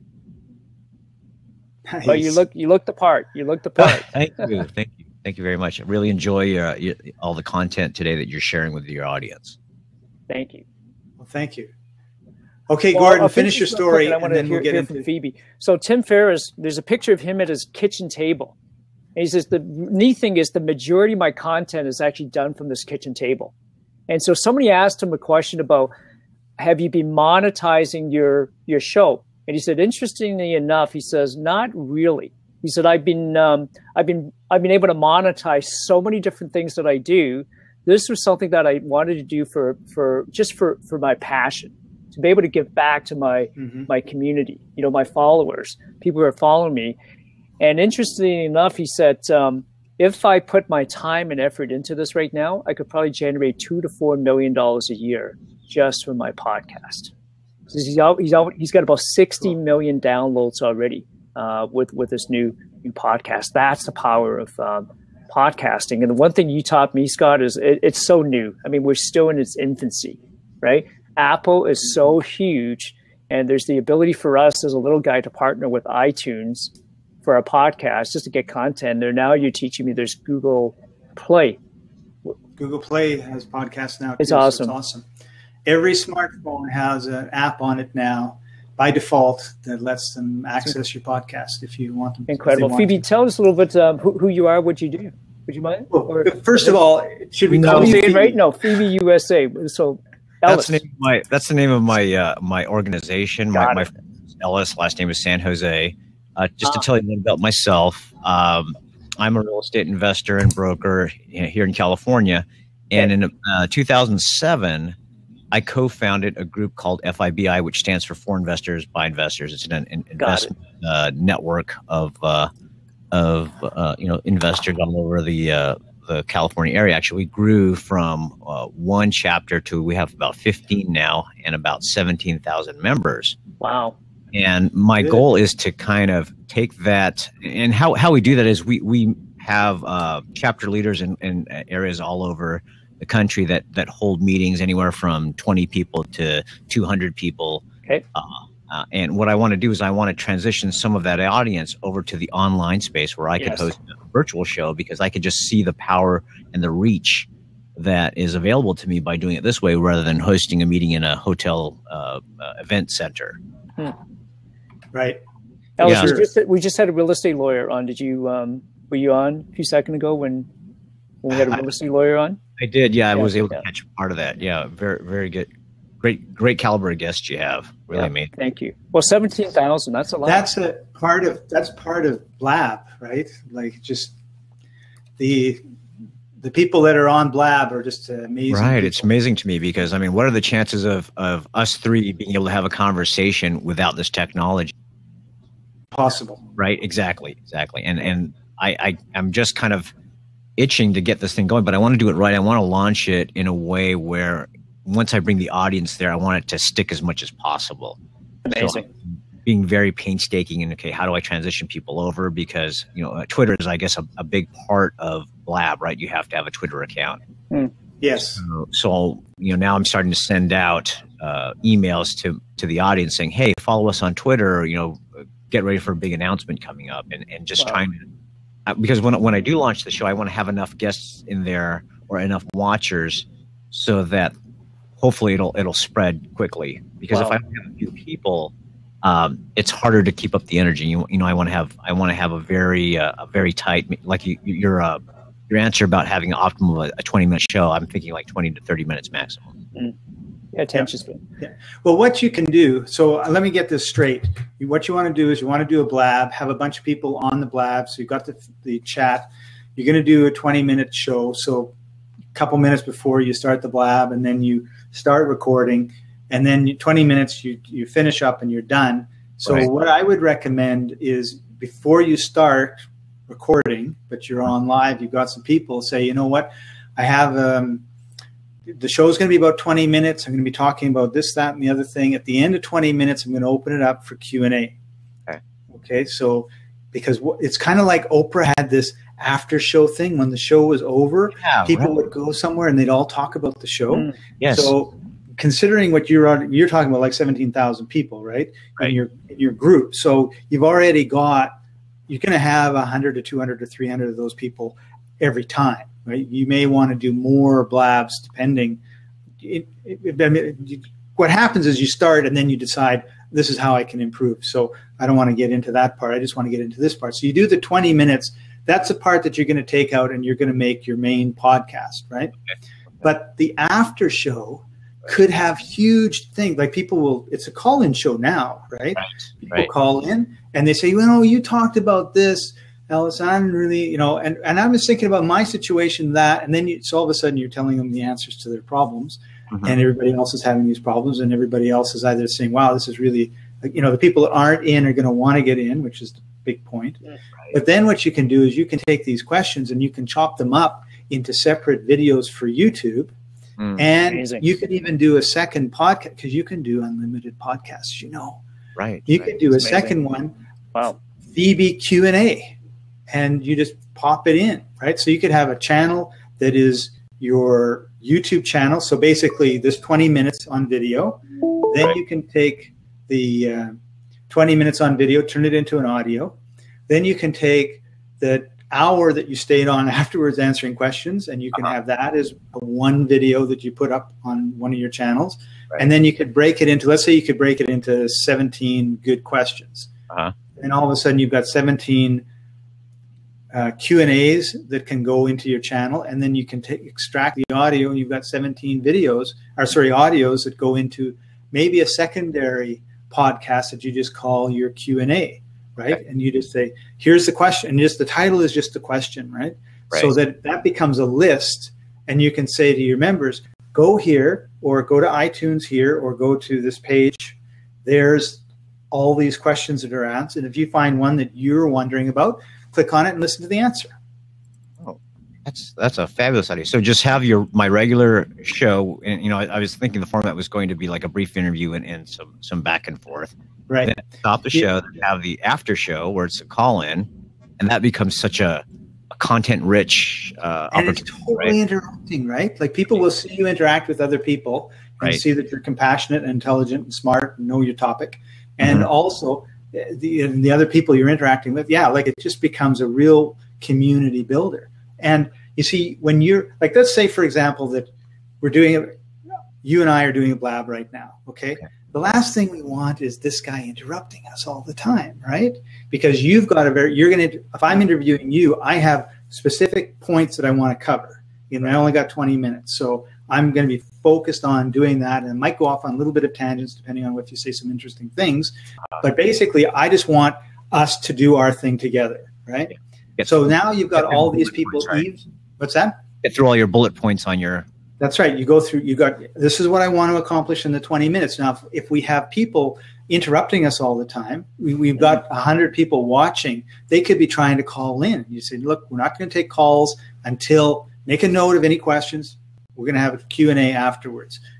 Nice. Well, you look the part. You look the part. Thank you. Thank you very much. I really enjoy all the content today that you're sharing with your audience. Thank you. Well, thank you. Okay, well, Gordon, finish your story, and then we'll get into from Phoebe. So Tim Ferriss, there's a picture of him at his kitchen table. And he says, the neat thing is the majority of my content is actually done from this kitchen table. And so somebody asked him a question about, have you been monetizing your show? And he said, interestingly enough, he says, not really. He said, I've been able to monetize so many different things that I do. This was something that I wanted to do for my passion, to be able to give back to my community, my followers, people who are following me. And interestingly enough, he said, if I put my time and effort into this right now, I could probably generate $2 to $4 million a year just from my podcast. He's got about 60 million downloads already with this new podcast. That's the power of podcasting. And the one thing you taught me, Scott, is it's so new. I mean, we're still in its infancy, right? Apple is so huge, and there's the ability for us as a little guy to partner with iTunes for our podcast just to get content there. Now you're teaching me there's Google Play. Google Play has podcasts now. It's awesome. So it's awesome. Every smartphone has an app on it now by default that lets them access your podcast if you want them. Incredible. Phoebe, tell us a little bit who you are, what you do. Would you mind? Well, first of all, should we call you Phoebe? Right? No, Phoebe USA. So Ellis. That's the name of my organization. My friend is Ellis, last name is San Jose. Just to tell you a little about myself, I'm a real estate investor and broker here in California. And in 2007, I co-founded a group called FIBI, which stands for For Investors by Investors. It's an investment network of investors all over the California area. Actually, we grew from one chapter to we have about 15 now and about 17,000 members. Wow. And my goal is to kind of take that, and how we do that is we have chapter leaders in areas all over the country that hold meetings anywhere from 20 people to 200 people. Okay. And what I want to do is I want to transition some of that audience over to the online space where I could host a virtual show, because I could just see the power and the reach that is available to me by doing it this way rather than hosting a meeting in a hotel event center. Right. Ellis, we just had a real estate lawyer on. Did you were you on a few seconds ago when we had a real estate lawyer on? I did. Yeah, I was able to catch part of that. Yeah, very, very good. Great caliber of guests you have. Really amazing. Thank you. Well, 17,000. That's a lot. That's part of Blab, right? Like just the people that are on Blab are just amazing. Right. People. It's amazing to me because, I mean, what are the chances of us three being able to have a conversation without this technology? Possible. Right. Exactly. And I'm just kind of itching to get this thing going, but I want to do it right. I want to launch it in a way where once I bring the audience there, I want it to stick as much as possible. Amazing. So being very painstaking in, okay, how do I transition people over? Because, Twitter is, I guess, a big part of Blab, right? You have to have a Twitter account. Yes. So now I'm starting to send out emails to the audience saying, hey, follow us on Twitter, get ready for a big announcement coming up, and just trying to, because when I do launch the show, I want to have enough guests in there or enough watchers so that hopefully it'll spread quickly. Because if I don't have a few people, it's harder to keep up the energy. I want to have a very tight, like your answer about having an optimal a 20-minute show. I'm thinking like 20 to 30 minutes maximum. Yeah, attention span. Yeah. Well, what you can do, so let me get this straight. What you want to do is you want to do a Blab, have a bunch of people on the Blab. So you've got the chat. You're going to do a 20-minute show. So a couple minutes before you start the Blab, and then you start recording, and then 20 minutes you finish up and you're done. So what I would recommend is before you start recording, but you're on live, you've got some people, say, you know what, I have the show is going to be about 20 minutes. I'm going to be talking about this, that, and the other thing. At the end of 20 minutes, I'm going to open it up for Q&A. Okay, so because it's kind of like Oprah had this after show thing. When the show was over, people would go somewhere and they'd all talk about the show. Yes. So considering what you're talking about, like 17,000 people, right? In your group. So you've already got, you're going to have 100 to 200 to 300 of those people every time. Right? You may want to do more Blabs depending. What happens is you start and then you decide this is how I can improve. So I don't want to get into that part. I just want to get into this part. So you do the 20 minutes. That's the part that you're going to take out and you're going to make your main podcast, right? Okay. But the after show could have huge things. Like it's a call-in show now, right? People call in and they say, well, you talked about this, Ellis, I'm really, and I was thinking about my situation, and then so all of a sudden you're telling them the answers to their problems, and everybody else is having these problems, and everybody else is either saying, wow, this is really, the people that aren't in are going to want to get in, which is the big point. But then what you can do is you can take these questions and you can chop them up into separate videos for YouTube, and amazing. You can even do a second podcast, because you can do unlimited podcasts, Right. You can do a second one, Phoebe Q&A. And you just pop it in, right? So you could have a channel that is your YouTube channel. So basically this 20 minutes on video. Then you can take the 20 minutes on video, turn it into an audio. Then you can take the hour that you stayed on afterwards answering questions, and you can have that as one video that you put up on one of your channels. And then you could break it into, let's say you could break it into 17 good questions. And all of a sudden you've got 17 Q&As that can go into your channel, and then you can extract the audio, and you've got 17 audios that go into maybe a secondary podcast that you just call your Q&A, right? And you just say, here's the question, and just the title is just the question, right? So that becomes a list, and you can say to your members, go here, or go to iTunes here, or go to this page. There's all these questions that are asked, and if you find one that you're wondering about, click on it and listen to the answer. Oh, that's a fabulous idea. So just have my regular show, and I was thinking the format was going to be like a brief interview and some back and forth. Right. Then stop the show, then have the after show where it's a call in, and that becomes such a content rich opportunity. It's totally interrupting, right? Like people will see you interact with other people and see that you're compassionate and intelligent and smart and know your topic, and also the other people you're interacting with, like it just becomes a real community builder. And you see, when you're like, let's say, for example, that you and I are doing a Blab right now, okay? The last thing we want is this guy interrupting us all the time, right? Because if I'm interviewing you, I have specific points that I want to cover. I only got 20 minutes. So I'm going to be focused on doing that, and might go off on a little bit of tangents depending on what you say, some interesting things. But basically, I just want us to do our thing together, right? So now you've got all these people. What's that? Get through all your bullet points on your. That's right. You go through. This is what I want to accomplish in the 20 minutes. Now, if we have people interrupting us all the time, we've got 100 people watching. They could be trying to call in. You say, look, we're not going to take calls until make a note of any questions. We're going to have a Q&A afterwards.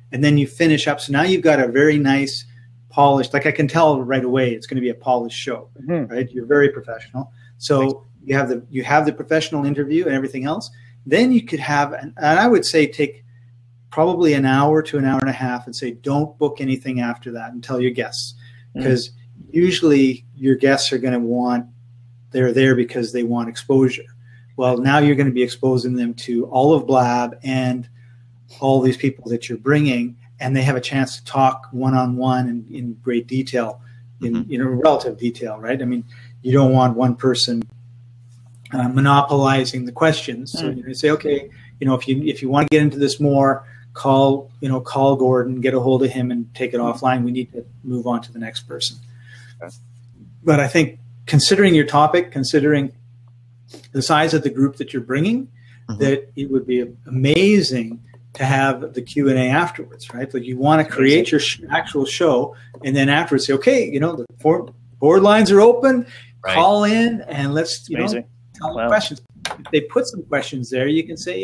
and then you finish up. So now you've got a very nice, polished, like I can tell right away, it's going to be a polished show, right? You're very professional. So you have the professional interview and everything else. Then you could have, and I would say take probably an hour to an hour and a half and say, don't book anything after that and tell your guests. Because usually your guests are going to they're there because they want exposure. Well, now you're going to be exposing them to all of Blab and all these people that you're bringing, and they have a chance to talk one-on-one and in great detail, in relative detail, right? I mean, you don't want one person monopolizing the questions. So you say, okay, if you want to get into this more, call Gordon, get a hold of him, and take it offline. We need to move on to the next person. Okay. But I think, considering your topic, considering the size of the group that you're bringing, that it would be amazing to have the Q&A afterwards, right? Like you want to create your actual show, and then afterwards say, okay, the board lines are open, call in, and let's tell them questions. If they put some questions there, you can say,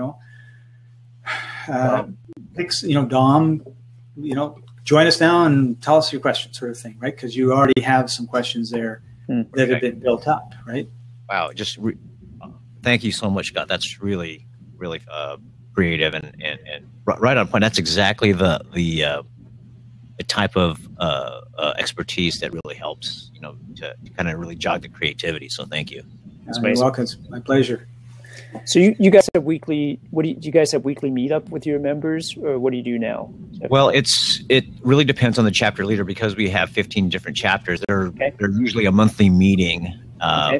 Dom, join us now and tell us your questions, sort of thing, right? Because you already have some questions there that have been built up, right? Wow, thank you so much, Scott. That's really, really creative and right on point. That's exactly the type of expertise that really helps, to kind of really jog the creativity. So thank you. You're welcome. It's my pleasure. So you guys have weekly. Do you guys have weekly meetup with your members, or what do you do now? Well, it really depends on the chapter leader, because we have 15 different chapters. They're usually a monthly meeting on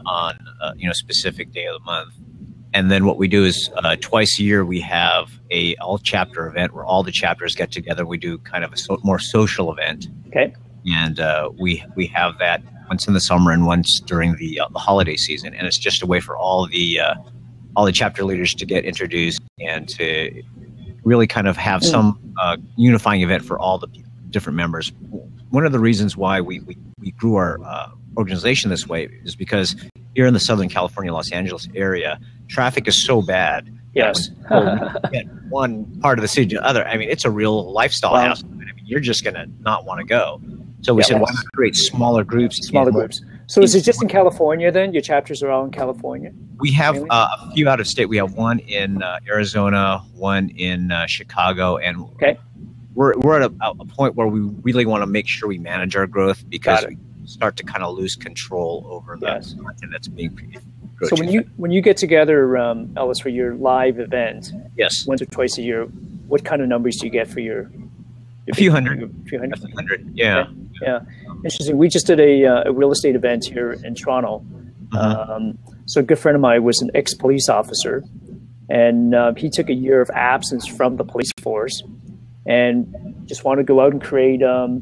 a specific day of the month, and then what we do is twice a year we have a all chapter event where all the chapters get together. We do kind of a more social event. Okay. And we have that once in the summer and once during the holiday season, and it's just a way for all the chapter leaders to get introduced and to really kind of have some unifying event for all the different members. One of the reasons why we grew our organization this way is because here in the Southern California, Los Angeles area, traffic is so bad. Yes. Get one part of the city to the other. I mean, it's a real lifestyle house. I mean, you're just going to not want to go. So we said, why not create smaller groups? So is it just in California then? Your chapters are all in California? We have a few out of state. We have one in Arizona, one in Chicago, and we're at a point where we really want to make sure we manage our growth, because we start to kind of lose control over the content that's being produced. So when you get together, Ellis, for your live event, once or twice a year, what kind of numbers do you get for your? A few hundred. Yeah. Yeah. Interesting. We just did a real estate event here in Toronto. So a good friend of mine was an ex-police officer, and he took a year of absence from the police force and just wanted to go out and create a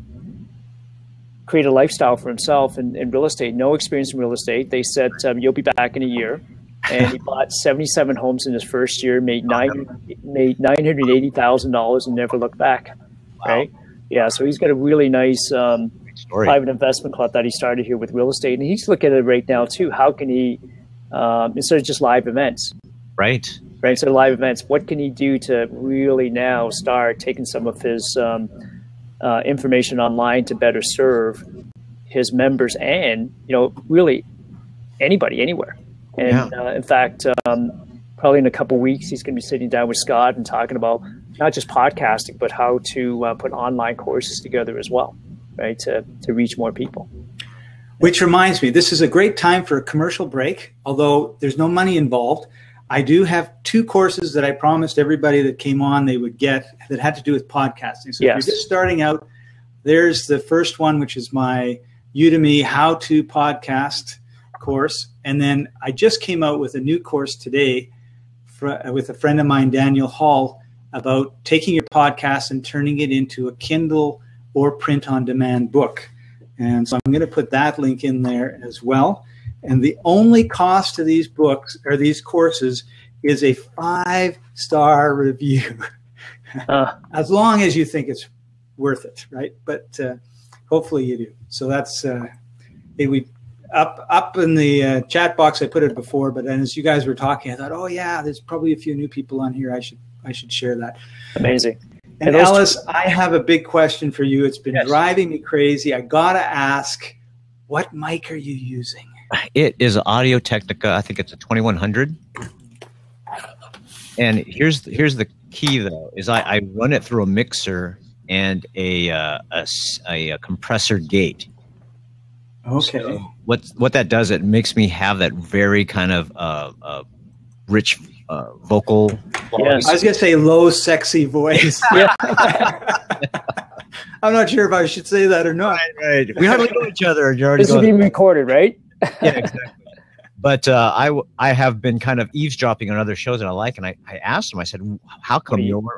lifestyle for himself in real estate. No experience in real estate. They said, you'll be back in a year. And he bought 77 homes in his first year, made $980,000 and never looked back. Right? Yeah, so he's got a really nice private investment club that he started here with real estate, and he's looking at it right now too. How can he, instead of just live events, right? So live events, what can he do to really now start taking some of his information online to better serve his members and really anybody anywhere. And in fact, probably in a couple of weeks, he's going to be sitting down with Scott and talking about not just podcasting, but how to put online courses together as well, right, to reach more people. Which reminds me, this is a great time for a commercial break, although there's no money involved. I do have 2 courses that I promised everybody that came on they would get that had to do with podcasting. So if you're just starting out, there's the first one, which is my Udemy How to Podcast course. And then I just came out with a new course today with a friend of mine, Daniel Hall, about taking your podcast and turning it into a Kindle or print-on-demand book. And so I'm going to put that link in there as well. And the only cost to these books or these courses is a 5-star review, as long as you think it's worth it, right? But hopefully you do. So that's we up in the chat box. I put it before, but then as you guys were talking, I thought, oh yeah, there's probably a few new people on here. I should share that. Amazing. And Ellis, I have a big question for you. It's been driving me crazy. I got to ask, what mic are you using? It is an Audio Technica. I think it's a 2100. And here's the key, though, is I run it through a mixer and a compressor gate. Okay. So what that does, it makes me have that very kind of rich vocal. Yes. I was going to say low, sexy voice. Yeah. I'm not sure if I should say that or not. Right. We hardly know each other. This is being recorded, right? Yeah, exactly. But I have been kind of eavesdropping on other shows that I like, and I asked him. I said, "How come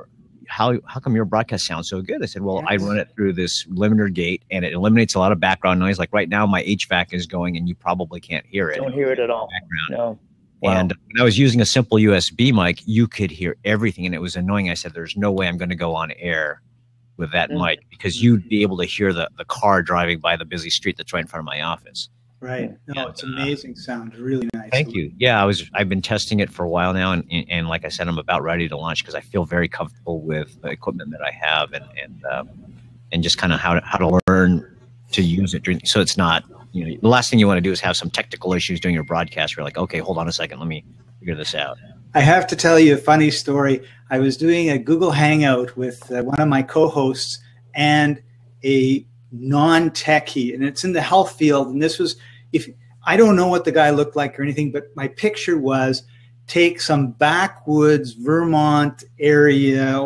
your broadcast sounds so good?" I said, "Well, I run it through this limiter gate, and it eliminates a lot of background noise. Like right now, my HVAC is going, and you probably can't hear it. Don't hear it at all. No. Wow. And when I was using a simple USB mic, you could hear everything, and it was annoying. I said, "There's no way I'm going to go on air with that mic because you'd be able to hear the car driving by the busy street that's right in front of my office." Right. No, it's amazing sound. Really nice. Thank you. Yeah, I've been testing it for a while now, and like I said, I'm about ready to launch because I feel very comfortable with the equipment that I have and just kind of how to learn to use it. So it's not, the last thing you want to do is have some technical issues during your broadcast. You're like, okay, hold on a second, let me figure this out. I have to tell you a funny story. I was doing a Google Hangout with one of my co-hosts and a non-techie, and it's in the health field. And this was, I don't know what the guy looked like or anything, but my picture was take some backwoods Vermont area,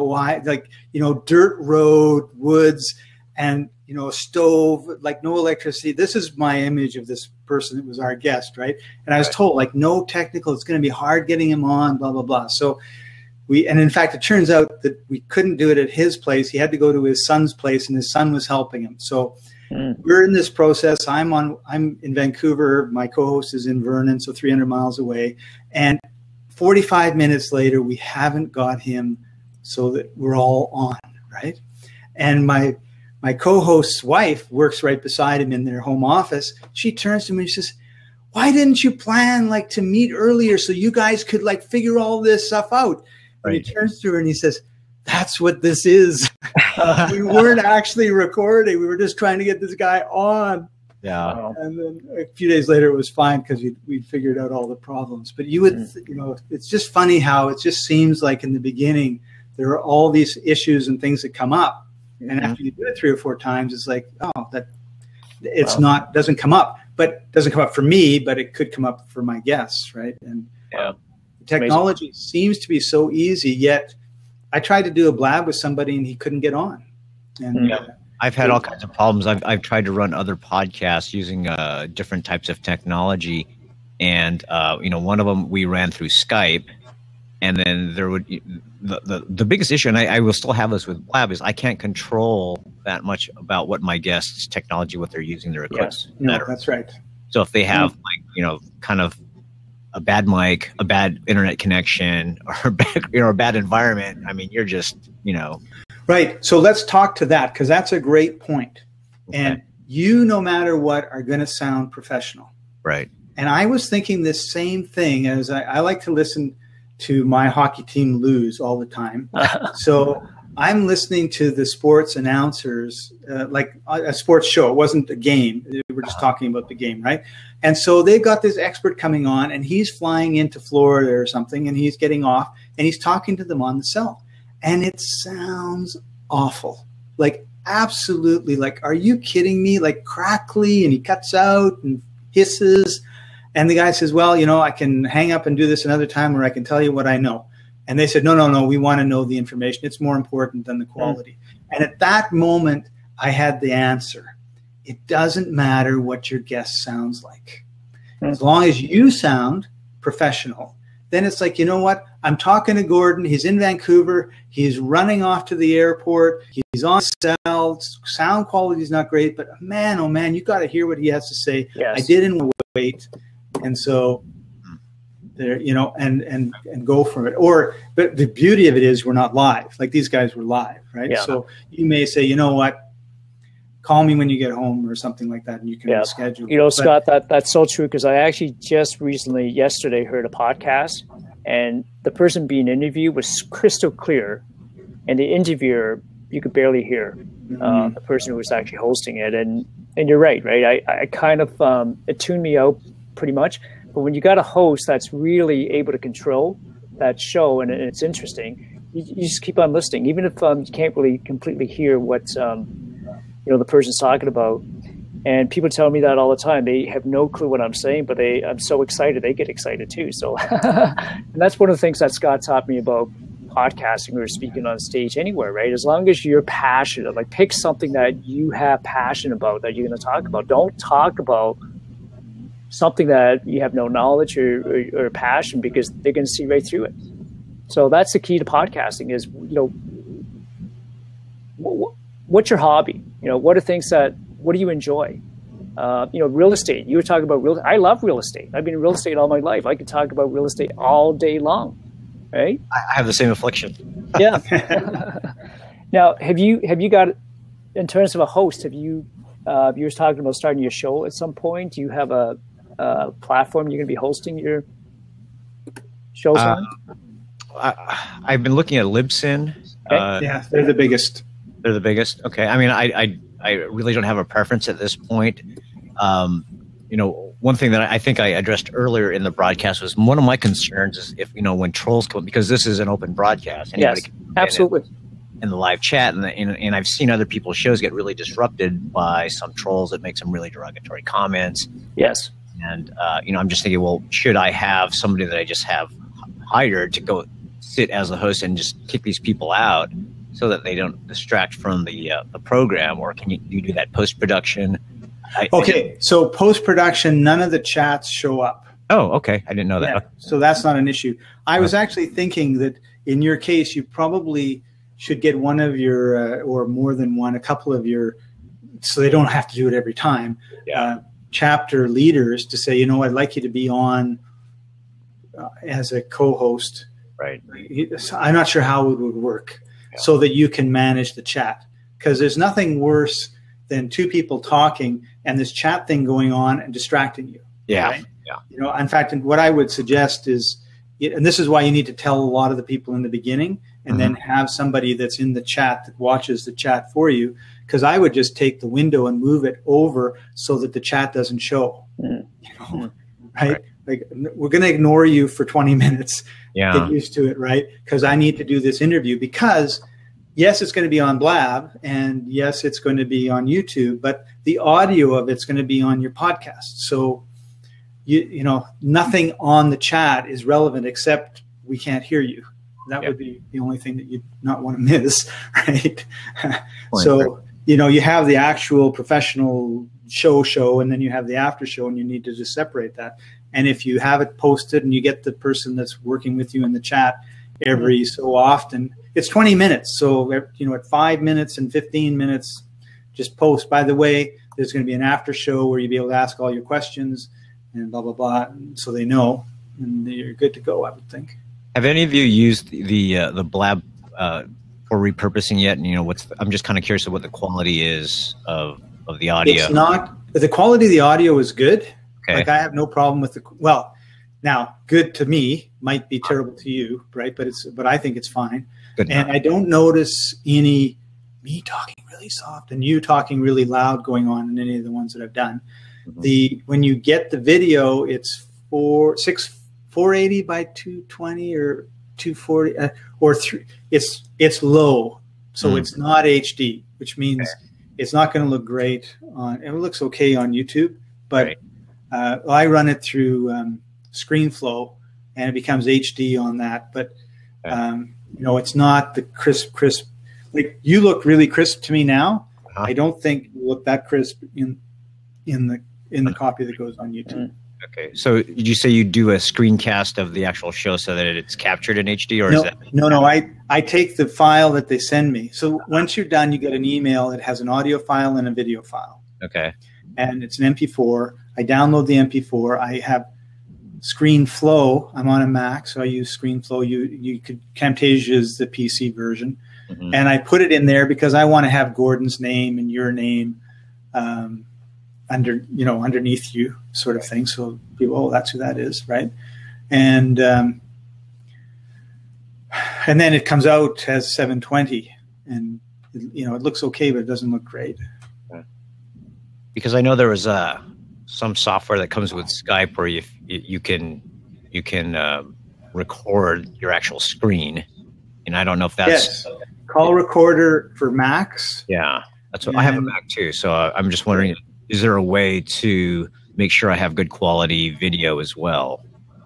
dirt road, woods, and, a stove, like no electricity. This is my image of this person that was our guest, right? And I was told, no technical, it's going to be hard getting him on, blah, blah, blah. So and in fact, it turns out that we couldn't do it at his place. He had to go to his son's place, and his son was helping him. So we're in this process. I'm in Vancouver. My co-host is in Vernon, so 300 miles away. And 45 minutes later, we haven't got him so that we're all on, right? And my co-host's wife works right beside him in their home office. She turns to me and she says, "Why didn't you plan to meet earlier so you guys could figure all this stuff out?" Right. And he turns to her and he says, "That's what this is. We weren't actually recording. We were just trying to get this guy on." Yeah. And then a few days later, it was fine because we figured out all the problems. But you would, it's just funny how it just seems like in the beginning there are all these issues and things that come up, and after you do it 3 or 4 times, it's like, oh, that it's doesn't come up. But it doesn't come up for me, but it could come up for my guests, right? And technology seems to be so easy, yet I tried to do a Blab with somebody and he couldn't get on. And I've had all kinds of problems. I've tried to run other podcasts using different types of technology, and one of them we ran through Skype, and then there would the biggest issue, and I will still have this with Blab, is I can't control that much about what my guests' technology, what they're using their equipment. Yes, no, that's right. So if they have kind of a bad mic, a bad internet connection, or a bad environment, I mean, you're just, Right. So let's talk to that, because that's a great point. Okay. And no matter what, are going to sound professional. Right. And I was thinking this same thing, as I like to listen to my hockey team lose all the time. So I'm listening to the sports announcers, like a sports show. It wasn't a game. We're just talking about the game, right? And so they've got this expert coming on, and he's flying into Florida or something, and he's getting off, and he's talking to them on the cell. And it sounds awful. Absolutely. Are you kidding me? Crackly, and he cuts out and hisses. And the guy says, "Well, I can hang up and do this another time, or I can tell you what I know." And they said, no, we want to know the information. It's more important than the quality. And at that moment, I had the answer. It doesn't matter what your guest sounds like. As long as you sound professional, then it's like, you know what? I'm talking to Gordon. He's in Vancouver. He's running off to the airport. He's on cell. Sound quality is not great, but man, oh man, you got to hear what he has to say. Yes. I didn't wait. And so there, and go for it. But the beauty of it is we're not live. These guys were live, right? Yeah. So you may say, you know what? Call me when you get home or something like that, and you can reschedule. Scott, that's so true, because I actually just yesterday heard a podcast, and the person being interviewed was crystal clear, and the interviewer, you could barely hear the person who was actually hosting it. And you're right? I kind of, it tuned me out pretty much. But when you got a host that's really able to control that show and it's interesting, you just keep on listening, even if you can't really completely hear what the person's talking about. And people tell me that all the time. They have no clue what I'm saying, but I'm so excited. They get excited too. So, and that's one of the things that Scott taught me about podcasting or speaking on stage anywhere, right? As long as you're passionate, like pick something that you have passion about that you're going to talk about. Don't talk about something that you have no knowledge or passion, because they're going to see right through it. So that's the key to podcasting is, what's your hobby? What are things what do you enjoy? Real estate. You were talking about real. I love real estate. I've been in real estate all my life. I could talk about real estate all day long, right? I have the same affliction. Yeah. Now, have you got, in terms of a host, you were talking about starting your show at some point? Do you have a platform you're going to be hosting your shows on? I've been looking at Libsyn. Okay. Yeah, they're the biggest. They're the biggest. Okay. I mean, I really don't have a preference at this point. One thing that I think I addressed earlier in the broadcast was one of my concerns is if, when trolls come, because this is an open broadcast. Yes, absolutely. In the live chat, and I've seen other people's shows get really disrupted by some trolls that make some really derogatory comments. Yes. And, I'm just thinking, well, should I have somebody that I just have hired to go sit as the host and just kick these people out so that they don't distract from the program, or can you do that post-production? So post-production, none of the chats show up. Oh, okay. I didn't know that. Yeah, so that's not an issue. I was actually thinking that in your case, you probably should get one of your, or more than one, a couple of your, so they don't have to do it every time, chapter leaders to say, I'd like you to be on as a co-host. Right. I'm not sure how it would work so that you can manage the chat, because there's nothing worse than two people talking and this chat thing going on and distracting you. Yeah. Right? Yeah. In fact, what I would suggest is, and this is why you need to tell a lot of the people in the beginning and then have somebody that's in the chat that watches the chat for you. Because I would just take the window and move it over so that the chat doesn't show, right? Like, we're going to ignore you for 20 minutes. Yeah. Get used to it, right? Because I need to do this interview because, yes, it's going to be on Blab and yes, it's going to be on YouTube, but the audio of it's going to be on your podcast. So, nothing on the chat is relevant except we can't hear you. That would be the only thing that you'd not want to miss, right? So, you have the actual professional show, and then you have the after show, and you need to just separate that. And if you have it posted and you get the person that's working with you in the chat every so often, it's 20 minutes. So, at 5 minutes and 15 minutes, just post. By the way, there's going to be an after show where you'll be able to ask all your questions and blah, blah, blah. So they know, and you're good to go, I would think. Have any of you used the Blab for repurposing yet? And I'm just kind of curious of what the quality is of the audio. It's not, the quality of the audio is good. Okay. Like, I have no problem with now good to me might be terrible to you, right? But I think it's fine. Good and enough. I don't notice me talking really soft and you talking really loud going on in any of the ones that I've done. When you get the video, it's 480 by 220 or 240 or 3. It's low, so it's not HD, which means it's not going to look great on. It looks okay on YouTube, but I run it through ScreenFlow, and it becomes HD on that. But it's not the crisp. Like, you look really crisp to me now. I don't think you look that crisp in the copy that goes on YouTube. Okay, so did you say you do a screencast of the actual show so that it's captured in HD, or is that? No. I take the file that they send me. So once you're done, you get an email that has an audio file and a video file. Okay. And it's an MP4. I download the MP4. I have ScreenFlow. I'm on a Mac, so I use ScreenFlow. Camtasia is the PC version. And I put it in there because I want to have Gordon's name and your name underneath you, sort of thing. So people, that's who that is, right? And And then it comes out as 720, and you know it looks okay, but it doesn't look great. Because I know there was some software that comes with Skype where you can record your actual screen, and I don't know if that's call recorder for Macs. Yeah, that's what I have a Mac too. So I'm just wondering, is there a way to make sure I have good quality video as well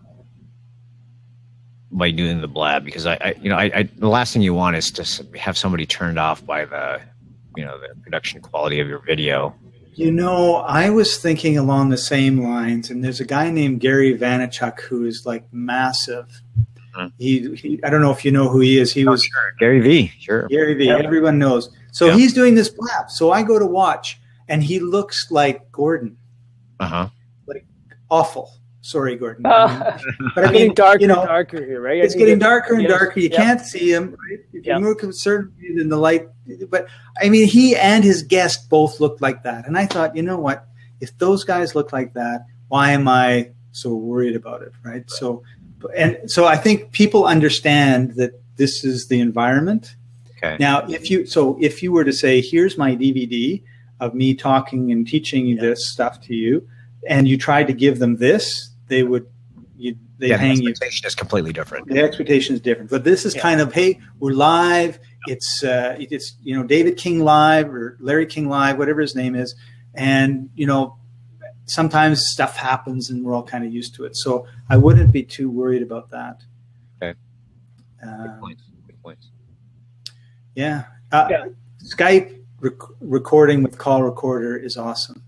by doing the Blab? Because I the last thing you want is to have somebody turned off by the production quality of your video. You know, I was thinking along the same lines, and there's a guy named Gary Vaynerchuk who is like massive. He I don't know if you know who he is. He was sure. Gary V. Sure, Gary V. Everyone knows. So he's doing this Blab. So I go to watch, and he looks like Gordon. Like awful. Sorry, Gordon. But I mean, getting darker and darker here, right? It's getting darker and darker. You can't see him. Right? If you're more concerned in the light, but I mean, he and his guest both looked like that, and I thought, you know what? If those guys look like that, why am I so worried about it, right? So I think people understand that this is the environment. Okay. Now, if you were to say, here's my DVD of me talking and teaching you this stuff to you, and you tried to give them this, they hang you. The expectation is completely different. The expectation is different, but this is kind of, hey, we're live. It's David King live or Larry King live, whatever his name is, and sometimes stuff happens, and we're all kind of used to it. So I wouldn't be too worried about that. Okay. Good points. Yeah. Skype recording with call recorder is awesome.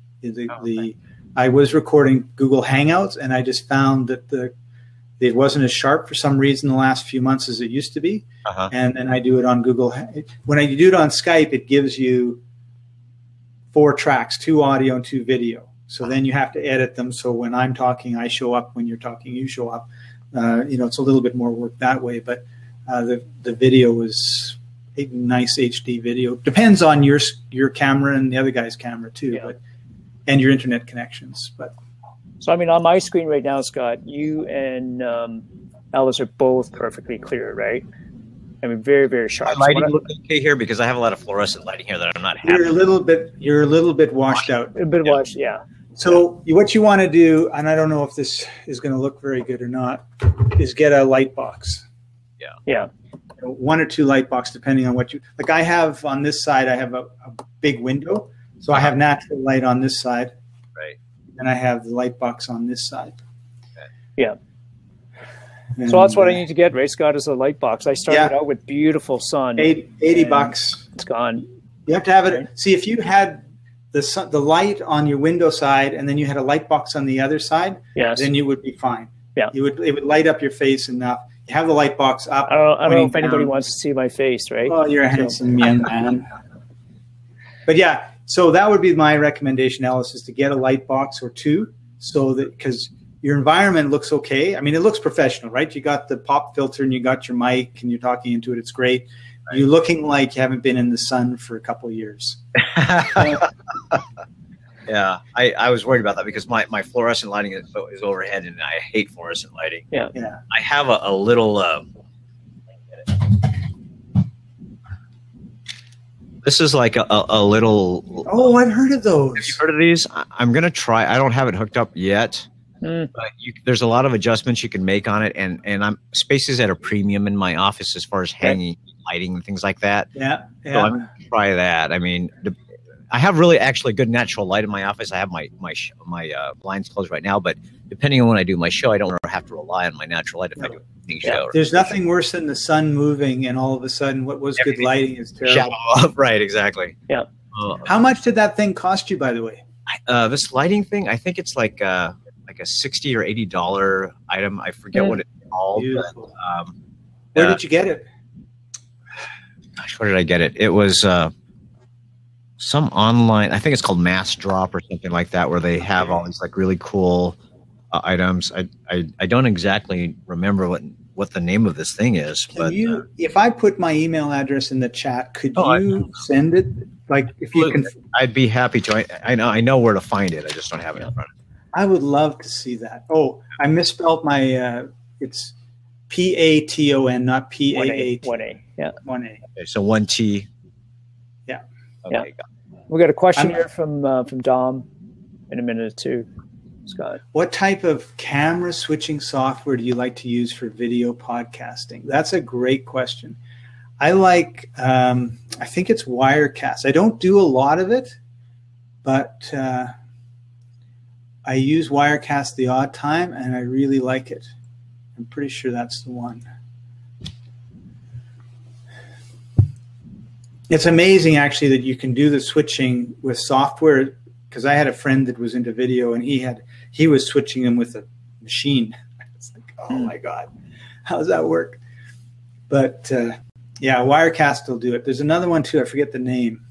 I was recording Google Hangouts, and I just found that it wasn't as sharp for some reason the last few months as it used to be. And then I do it on Google. When I do it on Skype, it gives you 4 tracks, 2 audio and 2 video. So then you have to edit them. So when I'm talking, I show up. When you're talking, you show up. It's a little bit more work that way. But the video is a nice HD video. Depends on your camera and the other guy's camera too. But and your internet connections. But so, I mean, on my screen right now, Scott, you and Alice are both perfectly clear, right? I mean, very, very sharp. My lighting looks okay here because I have a lot of fluorescent lighting here that I'm not happy. You're a little bit washed out. A bit washed, yeah. So what you want to do, and I don't know if this is going to look very good or not, is get a light box. Yeah. 1 or 2 light box, depending on what you like. I have on this side, I have a big window. So I have natural light on this side, right, and I have the light box on this side. Okay. Yeah. And so that's what I need to get, right, Scott, is a light box. I started out with beautiful sun. $80. It's gone. You have to have it. See, if you had the light on your window side, and then you had a light box on the other side, then you would be fine. Yeah. It would light up your face enough. You have the light box up. I don't know if anybody wants to see my face, right? Oh, you're a handsome young man. But yeah. So that would be my recommendation, Alice, is to get a light box or 2, so that because your environment looks okay. I mean, it looks professional, right? You got the pop filter and you got your mic and you're talking into it. It's great. Right. You're looking like you haven't been in the sun for a couple of years. Yeah, I was worried about that because my fluorescent lighting is overhead, and I hate fluorescent lighting. Yeah. I have a little. This is like a little. Oh, I've heard of those. Have you heard of these? I'm gonna try. I don't have it hooked up yet, but there's a lot of adjustments you can make on it, and space is at a premium in my office as far as hanging lighting and things like that. Yeah. So I'm gonna try that. I mean, I have really actually good natural light in my office. I have my blinds closed right now, but depending on when I do my show, I don't have to rely on my natural light if I do a evening show. There's nothing worse than the sun moving and all of a sudden what was good lighting is terrible. Shadow off. Right, exactly. Yeah. How much did that thing cost you, by the way? This lighting thing, I think it's like a $60 or $80 item. I forget what it's called. But, where did you get it? Gosh, where did I get it? It was some online, I think it's called Mass Drop or something like that, where they have all these like really cool items. I don't exactly remember what the name of this thing is. If I put my email address in the chat, could you send it? Like if you can, I'd be happy to. I know where to find it. I just don't have it in front of me. I would love to see that. Oh, I misspelled my. It's P-A-T-O-N, not P-A-A-T. 1A. Yeah. 1A. Okay, so 1T. Yeah. Okay, Yeah. got it. We got a question here from Dom in a minute or two. Scott. What type of camera switching software do you like to use for video podcasting? That's a great question. I like, I think it's Wirecast. I don't do a lot of it, but I use Wirecast the odd time, and I really like it. I'm pretty sure that's the one. It's amazing, actually, that you can do the switching with software, because I had a friend that was into video, and he was switching them with a machine. It's like, oh my God, how does that work? But yeah, Wirecast will do it. There's another one too. I forget the name.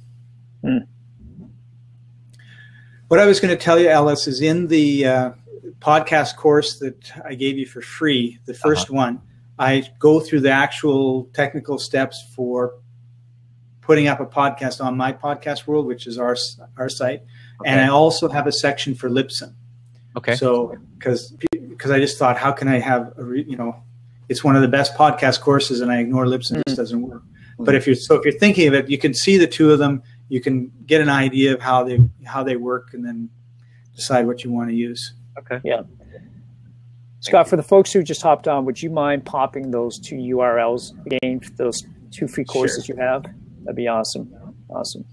What I was going to tell you, Ellis, is in the podcast course that I gave you for free, the first one, I go through the actual technical steps for putting up a podcast on My Podcast World, which is our site. Okay. And I also have a section for Libsyn. Okay. So, because I just thought, how can I have it's one of the best podcast courses, and I ignore Libsyn. It just doesn't work. But if you're thinking of it, you can see the two of them. You can get an idea of how they work, and then decide what you want to use. Okay. Yeah. Scott, for the folks who just hopped on, would you mind popping those two URLs again, those two free courses you have? That'd be awesome. Awesome.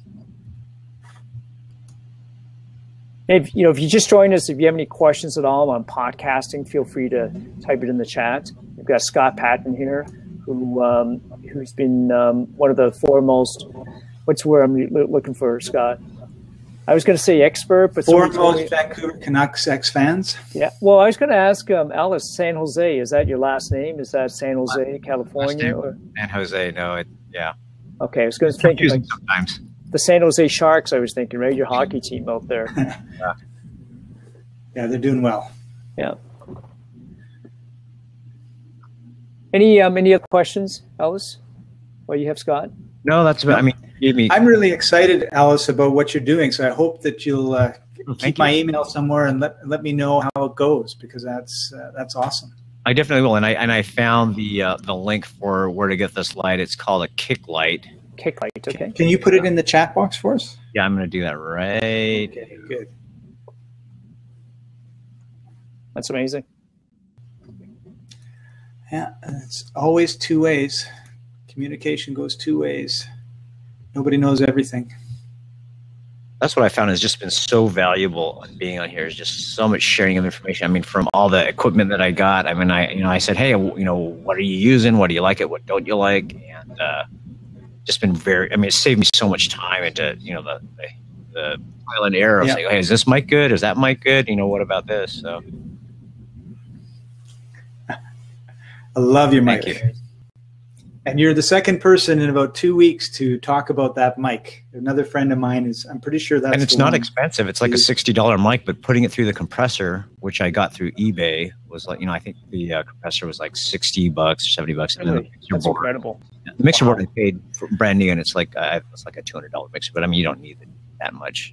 If you just joined us, if you have any questions at all on podcasting, feel free to type it in the chat. We've got Scott Patton here, who's been one of the foremost. What's the word I'm looking for, Scott? I was going to say expert, but foremost Vancouver Canucks ex-fans. Yeah. Well, I was going to ask Alice, San Jose. Is that your last name? Is that San Jose, California? Or? San Jose. No. Yeah. Okay. I was going to think like sometimes. The San Jose Sharks, I was thinking, right? Your hockey team out there. Yeah, they're doing well. Yeah. Any other questions, Alice? What you have, Scott? No, that's about. I mean, I'm really excited, Alice, about what you're doing. So I hope that you'll keep my email somewhere and let me know how it goes, because that's awesome. I definitely will, and I found the link for where to get this light. It's called a kick light. Kick light. Okay. Can you put it in the chat box for us? Yeah, I'm going to do that right. Okay, good. That's amazing. Yeah, it's always two ways. Communication goes two ways. Nobody knows everything. That's what I found has just been so valuable on being on here, is just so much sharing of information. I mean, from all the equipment that I got. I mean, I said, hey, what are you using? What do you like it? What don't you like? And just been it saved me so much time into, the trial and error of saying, hey, is this mic good? Is that mic good? What about this? So I love your mic. Thank you. And you're the second person in about 2 weeks to talk about that mic. Another friend of mine I'm pretty sure that's. And it's not expensive. It's like a $60 mic, but putting it through the compressor, which I got through eBay, was like, I think the compressor was like $60 or $70. And then that's incredible. The mixer board I paid for brand new, and it's like a $200 mixer, but I mean, you don't need it that much.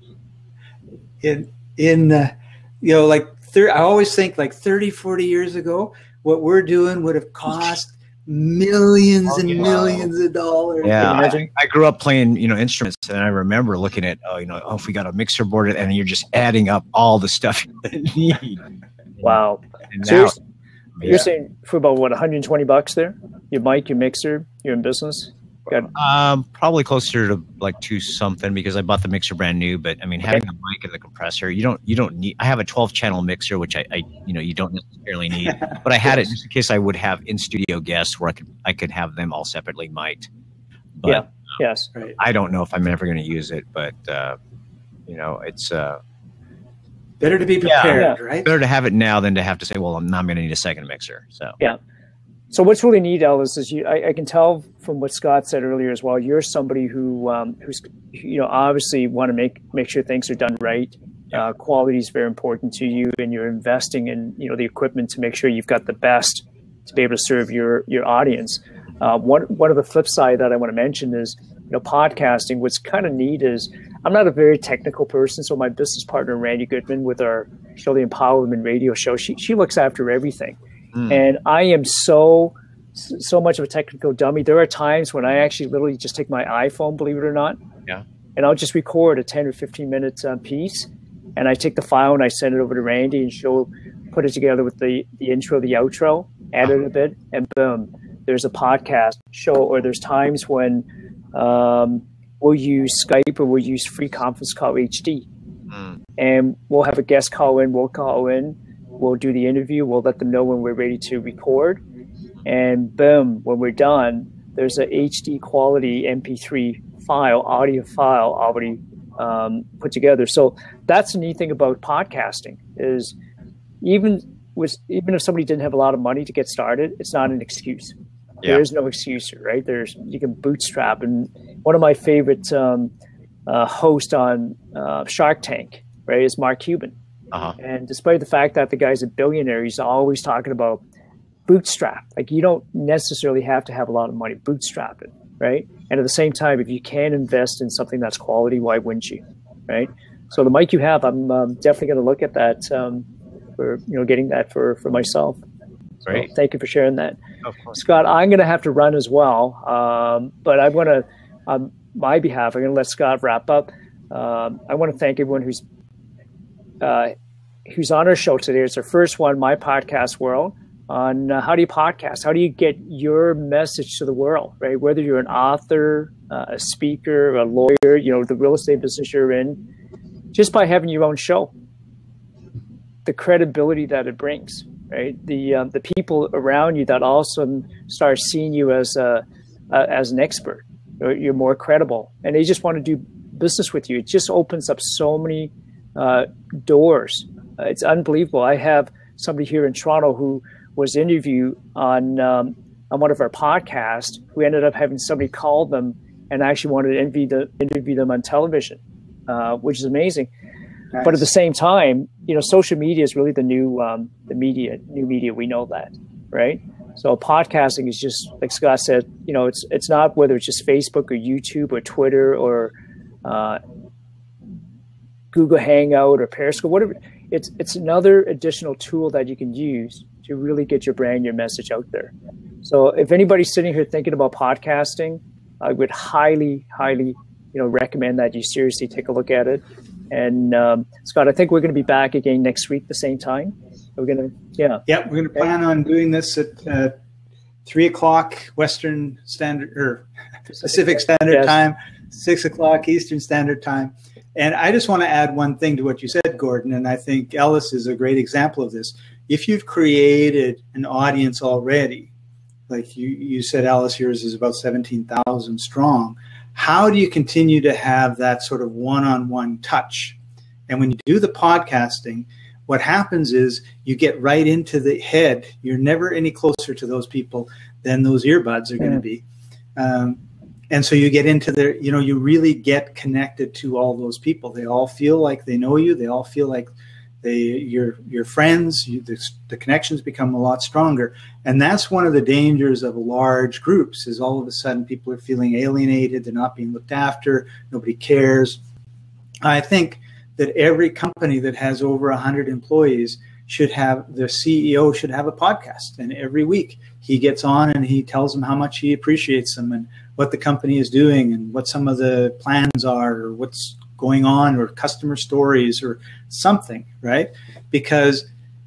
I always think like 30, 40 years ago, what we're doing would have cost millions and millions of dollars. Yeah, I grew up playing, instruments, and I remember looking at, if we got a mixer board, and you're just adding up all the stuff you need. Wow. And so now, you're saying for about what, $120 there? Your mic, your mixer, you're in business? Probably closer to like two something, because I bought the mixer brand new. But I mean, having a mic and the compressor, you don't need. I have a 12-channel mixer, which I you don't necessarily need, but I had it just in case I would have in studio guests where I could have them all separately mic'd. But yes, I don't know if I'm ever going to use it, but it's better to be prepared, right? Better to have it now than to have to say, well, I'm going to need a second mixer. So yeah. So what's really neat, Ellis, is I can tell from what Scott said earlier as well. You're somebody who's obviously want to make sure things are done right. Quality is very important to you, and you're investing in the equipment to make sure you've got the best to be able to serve your audience. One of the flip side that I want to mention is podcasting. What's kind of neat is I'm not a very technical person, so my business partner Randy Goodman with our show, the Empowerment Radio Show, she looks after everything. And I am so so much of a technical dummy. There are times when I actually literally just take my iPhone, believe it or not. Yeah. And I'll just record a 10 or 15 minutes piece. And I take the file and I send it over to Randy and put it together with the intro, the outro, add it a bit, and boom, there's a podcast show. Or there's times when we'll use Skype or we'll use free conference call HD. And we'll have a guest call in, we'll do the interview, we'll let them know when we're ready to record. And boom, when we're done, there's a HD quality MP3 file, audio file already put together. So that's the neat thing about podcasting is even if somebody didn't have a lot of money to get started, it's not an excuse. Yeah. There is no excuse, right? You can bootstrap. And one of my favorite hosts on Shark Tank, right, is Mark Cuban. And despite the fact that the guy's a billionaire, he's always talking about bootstrap. Like, you don't necessarily have to have a lot of money. Bootstrap it, right? And at the same time, if you can invest in something that's quality, why wouldn't you, right? So the mic you have, I'm definitely going to look at that for getting that for myself. Great. So thank you for sharing that. Of course. Scott, I'm going to have to run as well, but I want to, on my behalf, I'm going to let Scott wrap up. I want to thank everyone who's on our show today. It's our first one, My Podcast World, on how do you podcast? How do you get your message to the world, right? Whether you're an author, a speaker, a lawyer, the real estate business you're in, just by having your own show, the credibility that it brings, right? The people around you that also start seeing you as an expert. You're more credible, and they just want to do business with you. It just opens up so many doors. It's unbelievable. I have somebody here in Toronto who was interviewed on one of our podcasts, who ended up having somebody call them and actually wanted to interview them on television, which is amazing. Nice. But at the same time, social media is really the new media. We know that, right? So podcasting is just, like Scott said, it's not whether it's just Facebook or YouTube or Twitter or Google Hangout or Periscope, whatever. It's another additional tool that you can use to really get your brand, your message out there. So if anybody's sitting here thinking about podcasting, I would highly, highly, recommend that you seriously take a look at it. And Scott, I think we're going to be back again next week, the same time. We're going to plan on doing this at 3:00 Western Standard or Pacific Standard Time, 6:00 Eastern Standard Time. And I just want to add one thing to what you said, Gordon, and I think Ellis is a great example of this. If you've created an audience already, like you said, Ellis, yours is about 17,000 strong, how do you continue to have that sort of one-on-one touch? And when you do the podcasting, what happens is you get right into the head. You're never any closer to those people than those earbuds are going to be. And so you get into their, you really get connected to all those people. They all feel like they know you. They all feel like you're friends. The connections become a lot stronger. And that's one of the dangers of large groups is all of a sudden people are feeling alienated. They're not being looked after. Nobody cares. I think that every company that has over 100 employees the CEO should have a podcast. And every week he gets on and he tells them how much he appreciates them and what the company is doing and what some of the plans are or what's going on or customer stories or something, right? Because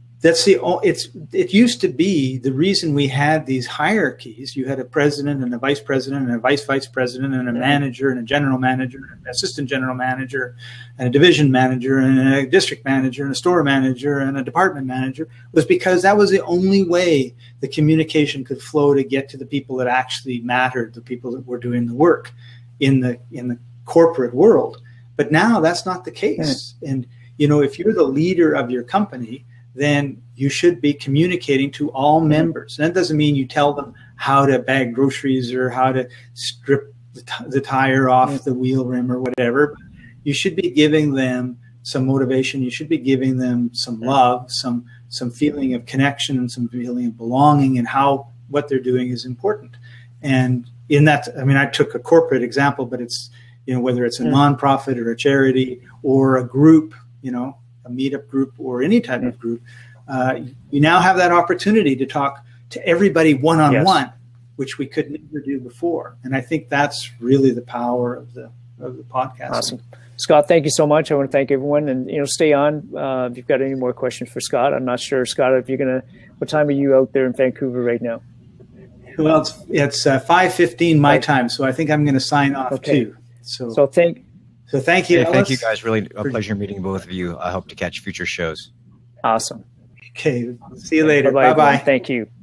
it used to be the reason we had these hierarchies. You had a president and a vice president and a vice president and a manager and a general manager, and an assistant general manager and a division manager and a district manager and a store manager and a department manager, was because that was the only way the communication could flow to get to the people that actually mattered, the people that were doing the work in the corporate world. But now that's not the case. And, if you're the leader of your company, then you should be communicating to all members. And that doesn't mean you tell them how to bag groceries or how to strip the tire off the wheel rim or whatever. You should be giving them some motivation. You should be giving them some love, some feeling of connection and some feeling of belonging and how what they're doing is important. And in that, I took a corporate example, but it's, whether it's a nonprofit or a charity or a group, a meetup group or any type of group, you now have that opportunity to talk to everybody one-on-one. which we could never do before. And I think that's really the power of the podcast. Awesome. Scott, thank you so much. I want to thank everyone, and stay on if you've got any more questions for Scott. I'm not sure, Scott, if you're gonna. What time are you out there in Vancouver right now? Well, it's 5:15 my time, so I think I'm going to sign off too. So thank you. Hey, Ellis, thank you guys. Really a pleasure meeting both of you. I hope to catch future shows. Awesome. Okay. See you later. Bye-bye. Bye-bye. Thank you.